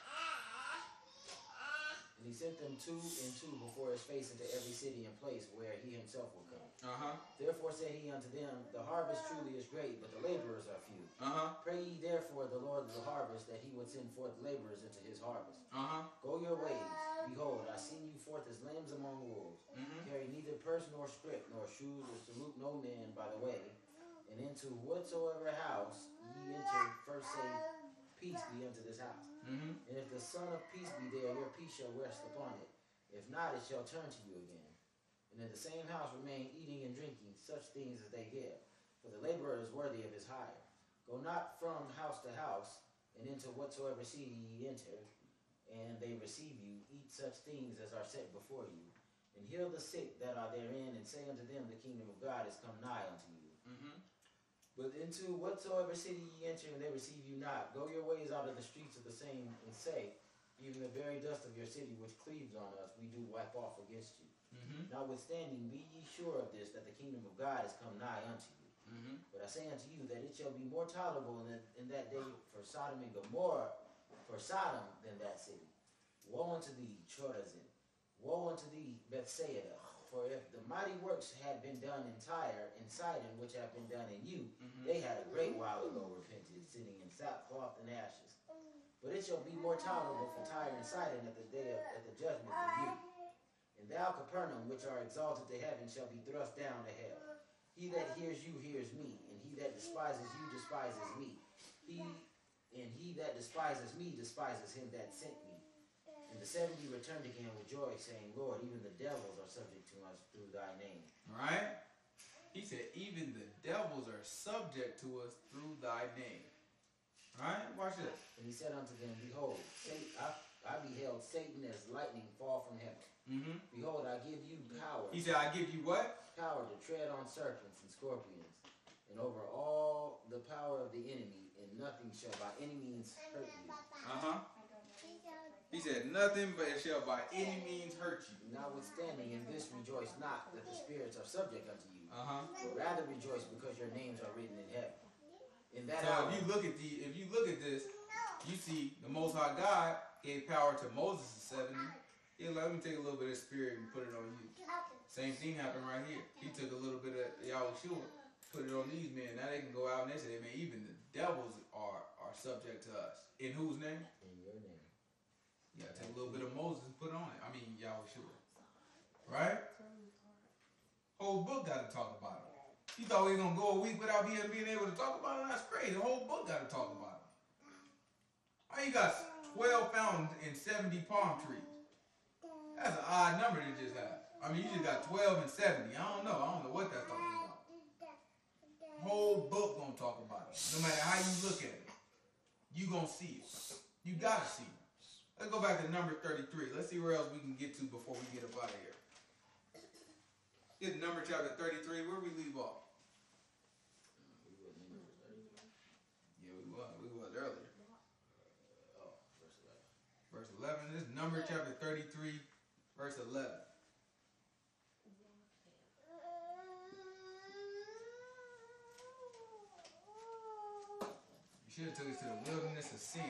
And he sent them 2 and 2 before his face into every city and place where he himself will come. Therefore said he unto them, The harvest truly is great, but the laborers are few. Pray ye therefore the Lord of the harvest that he would send forth laborers into his harvest. Go your ways. Behold, I send you forth as lambs among wolves. Carry neither purse nor scrip nor shoes, or salute no man by the way. And into whatsoever house ye enter, first say, Peace be unto this house. And if the Son of Peace be there, your peace shall rest upon it. If not, it shall turn to you again. And in the same house remain eating and drinking such things as they give, for the laborer is worthy of his hire. Go not from house to house, and into whatsoever city ye enter, and they receive you, eat such things as are set before you, and heal the sick that are therein, and say unto them, The kingdom of God is come nigh unto you. But into whatsoever city ye enter, and they receive you not, go your ways out of the streets of the same, and say, Even the very dust of your city which cleaves on us, we do wipe off against you. Notwithstanding, be ye sure of this, that the kingdom of God is come nigh unto you. But I say unto you that it shall be more tolerable in that day for Sodom and Gomorrah, for Sodom than that city. Woe unto thee, Chorazin! Woe unto thee, Bethsaida! For if the mighty works had been done in Tyre and Sidon, which have been done in you, they had a great while ago repented, sitting in sackcloth and ashes. But it shall be more tolerable for Tyre and Sidon at the judgment than you. And thou, Capernaum, which are exalted to heaven, shall be thrust down to hell. He that hears you hears me, and he that despises you despises me. He And he that despises me despises him that sent me. And the 70 returned again with joy, saying, Lord, even the devils are subject to us through thy name. Right? He said, even the devils are subject to us through thy name. Right? Watch this. And he said unto them, Behold, I beheld Satan as lightning fall from heaven. Mm-hmm. Behold, I give you power. He said, I give you what? Power to tread on serpents and scorpions, and over all the power of the enemy, and nothing shall by any means hurt you. Uh-huh. He said, nothing but it shall by any means hurt you. Notwithstanding, in this rejoice not that the spirits are subject unto you, Uh-huh. but rather rejoice because your names are written in heaven. In that So hour, if you look at this, you see the Most High God gave power to Moses at 70. Yeah, let me take a little bit of spirit and put it on you. Same thing happened right here. He took a little bit of Yahushua, put it on these men. Now they can go out and they say, man, even the devils are subject to us. In whose name? in your name. You gotta take a little bit of Moses and put on it. I mean, Yahushua. Right? Whole book got to talk about it. You thought we was going to go a week without being able to talk about it? That's crazy. The whole book got to talk about it. Why you got 12 fountains and 70 palm trees? That's an odd number to just have. I mean, you just got 12 and 70. I don't know what that's talking about. Whole book going to talk about it. No matter how you look at it. You going to see it. You got to see it. Let's go back to number 33. Let's see where else we can get to before we get up out of here. Get number chapter 33. Where we leave off? Yeah, we was earlier. Verse 11. This is number chapter 33, verse 11. You should have took us to the wilderness of sin.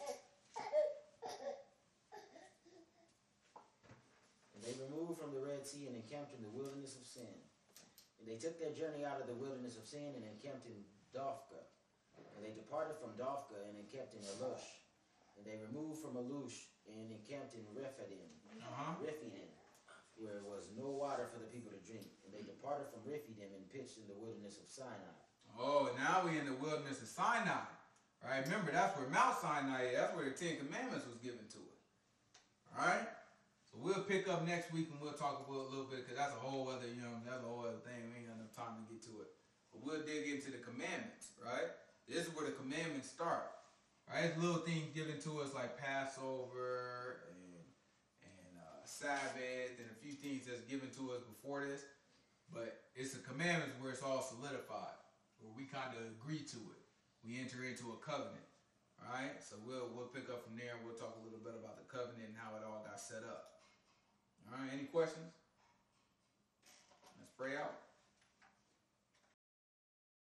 And they removed from the Red Sea and encamped in the wilderness of Sin. And they took their journey out of the wilderness of Sin and encamped in Dophka. And they departed from Dophka and encamped in Alush. And they removed from Alush and encamped in Rephidim, where was no water for the people to drink. And they departed from Rephidim and pitched in the wilderness of Sinai. Oh, now we're in the wilderness of Sinai. Right? Remember, that's where Mount Sinai is. That's where the Ten Commandments was given to it. All right? So we'll pick up next week and we'll talk about a little bit, because that's a whole other, that's a whole other thing. We ain't got enough time to get to it. But we'll dig into the commandments, right? This is where the commandments start. Right? It's little things given to us like Passover and Sabbath and a few things that's given to us before this. But it's the commandments where it's all solidified, where we kind of agree to it. We enter into a covenant. All right? So we'll pick up from there and we'll talk a little bit about the covenant and how it all got set up. All right, any questions? Let's pray out.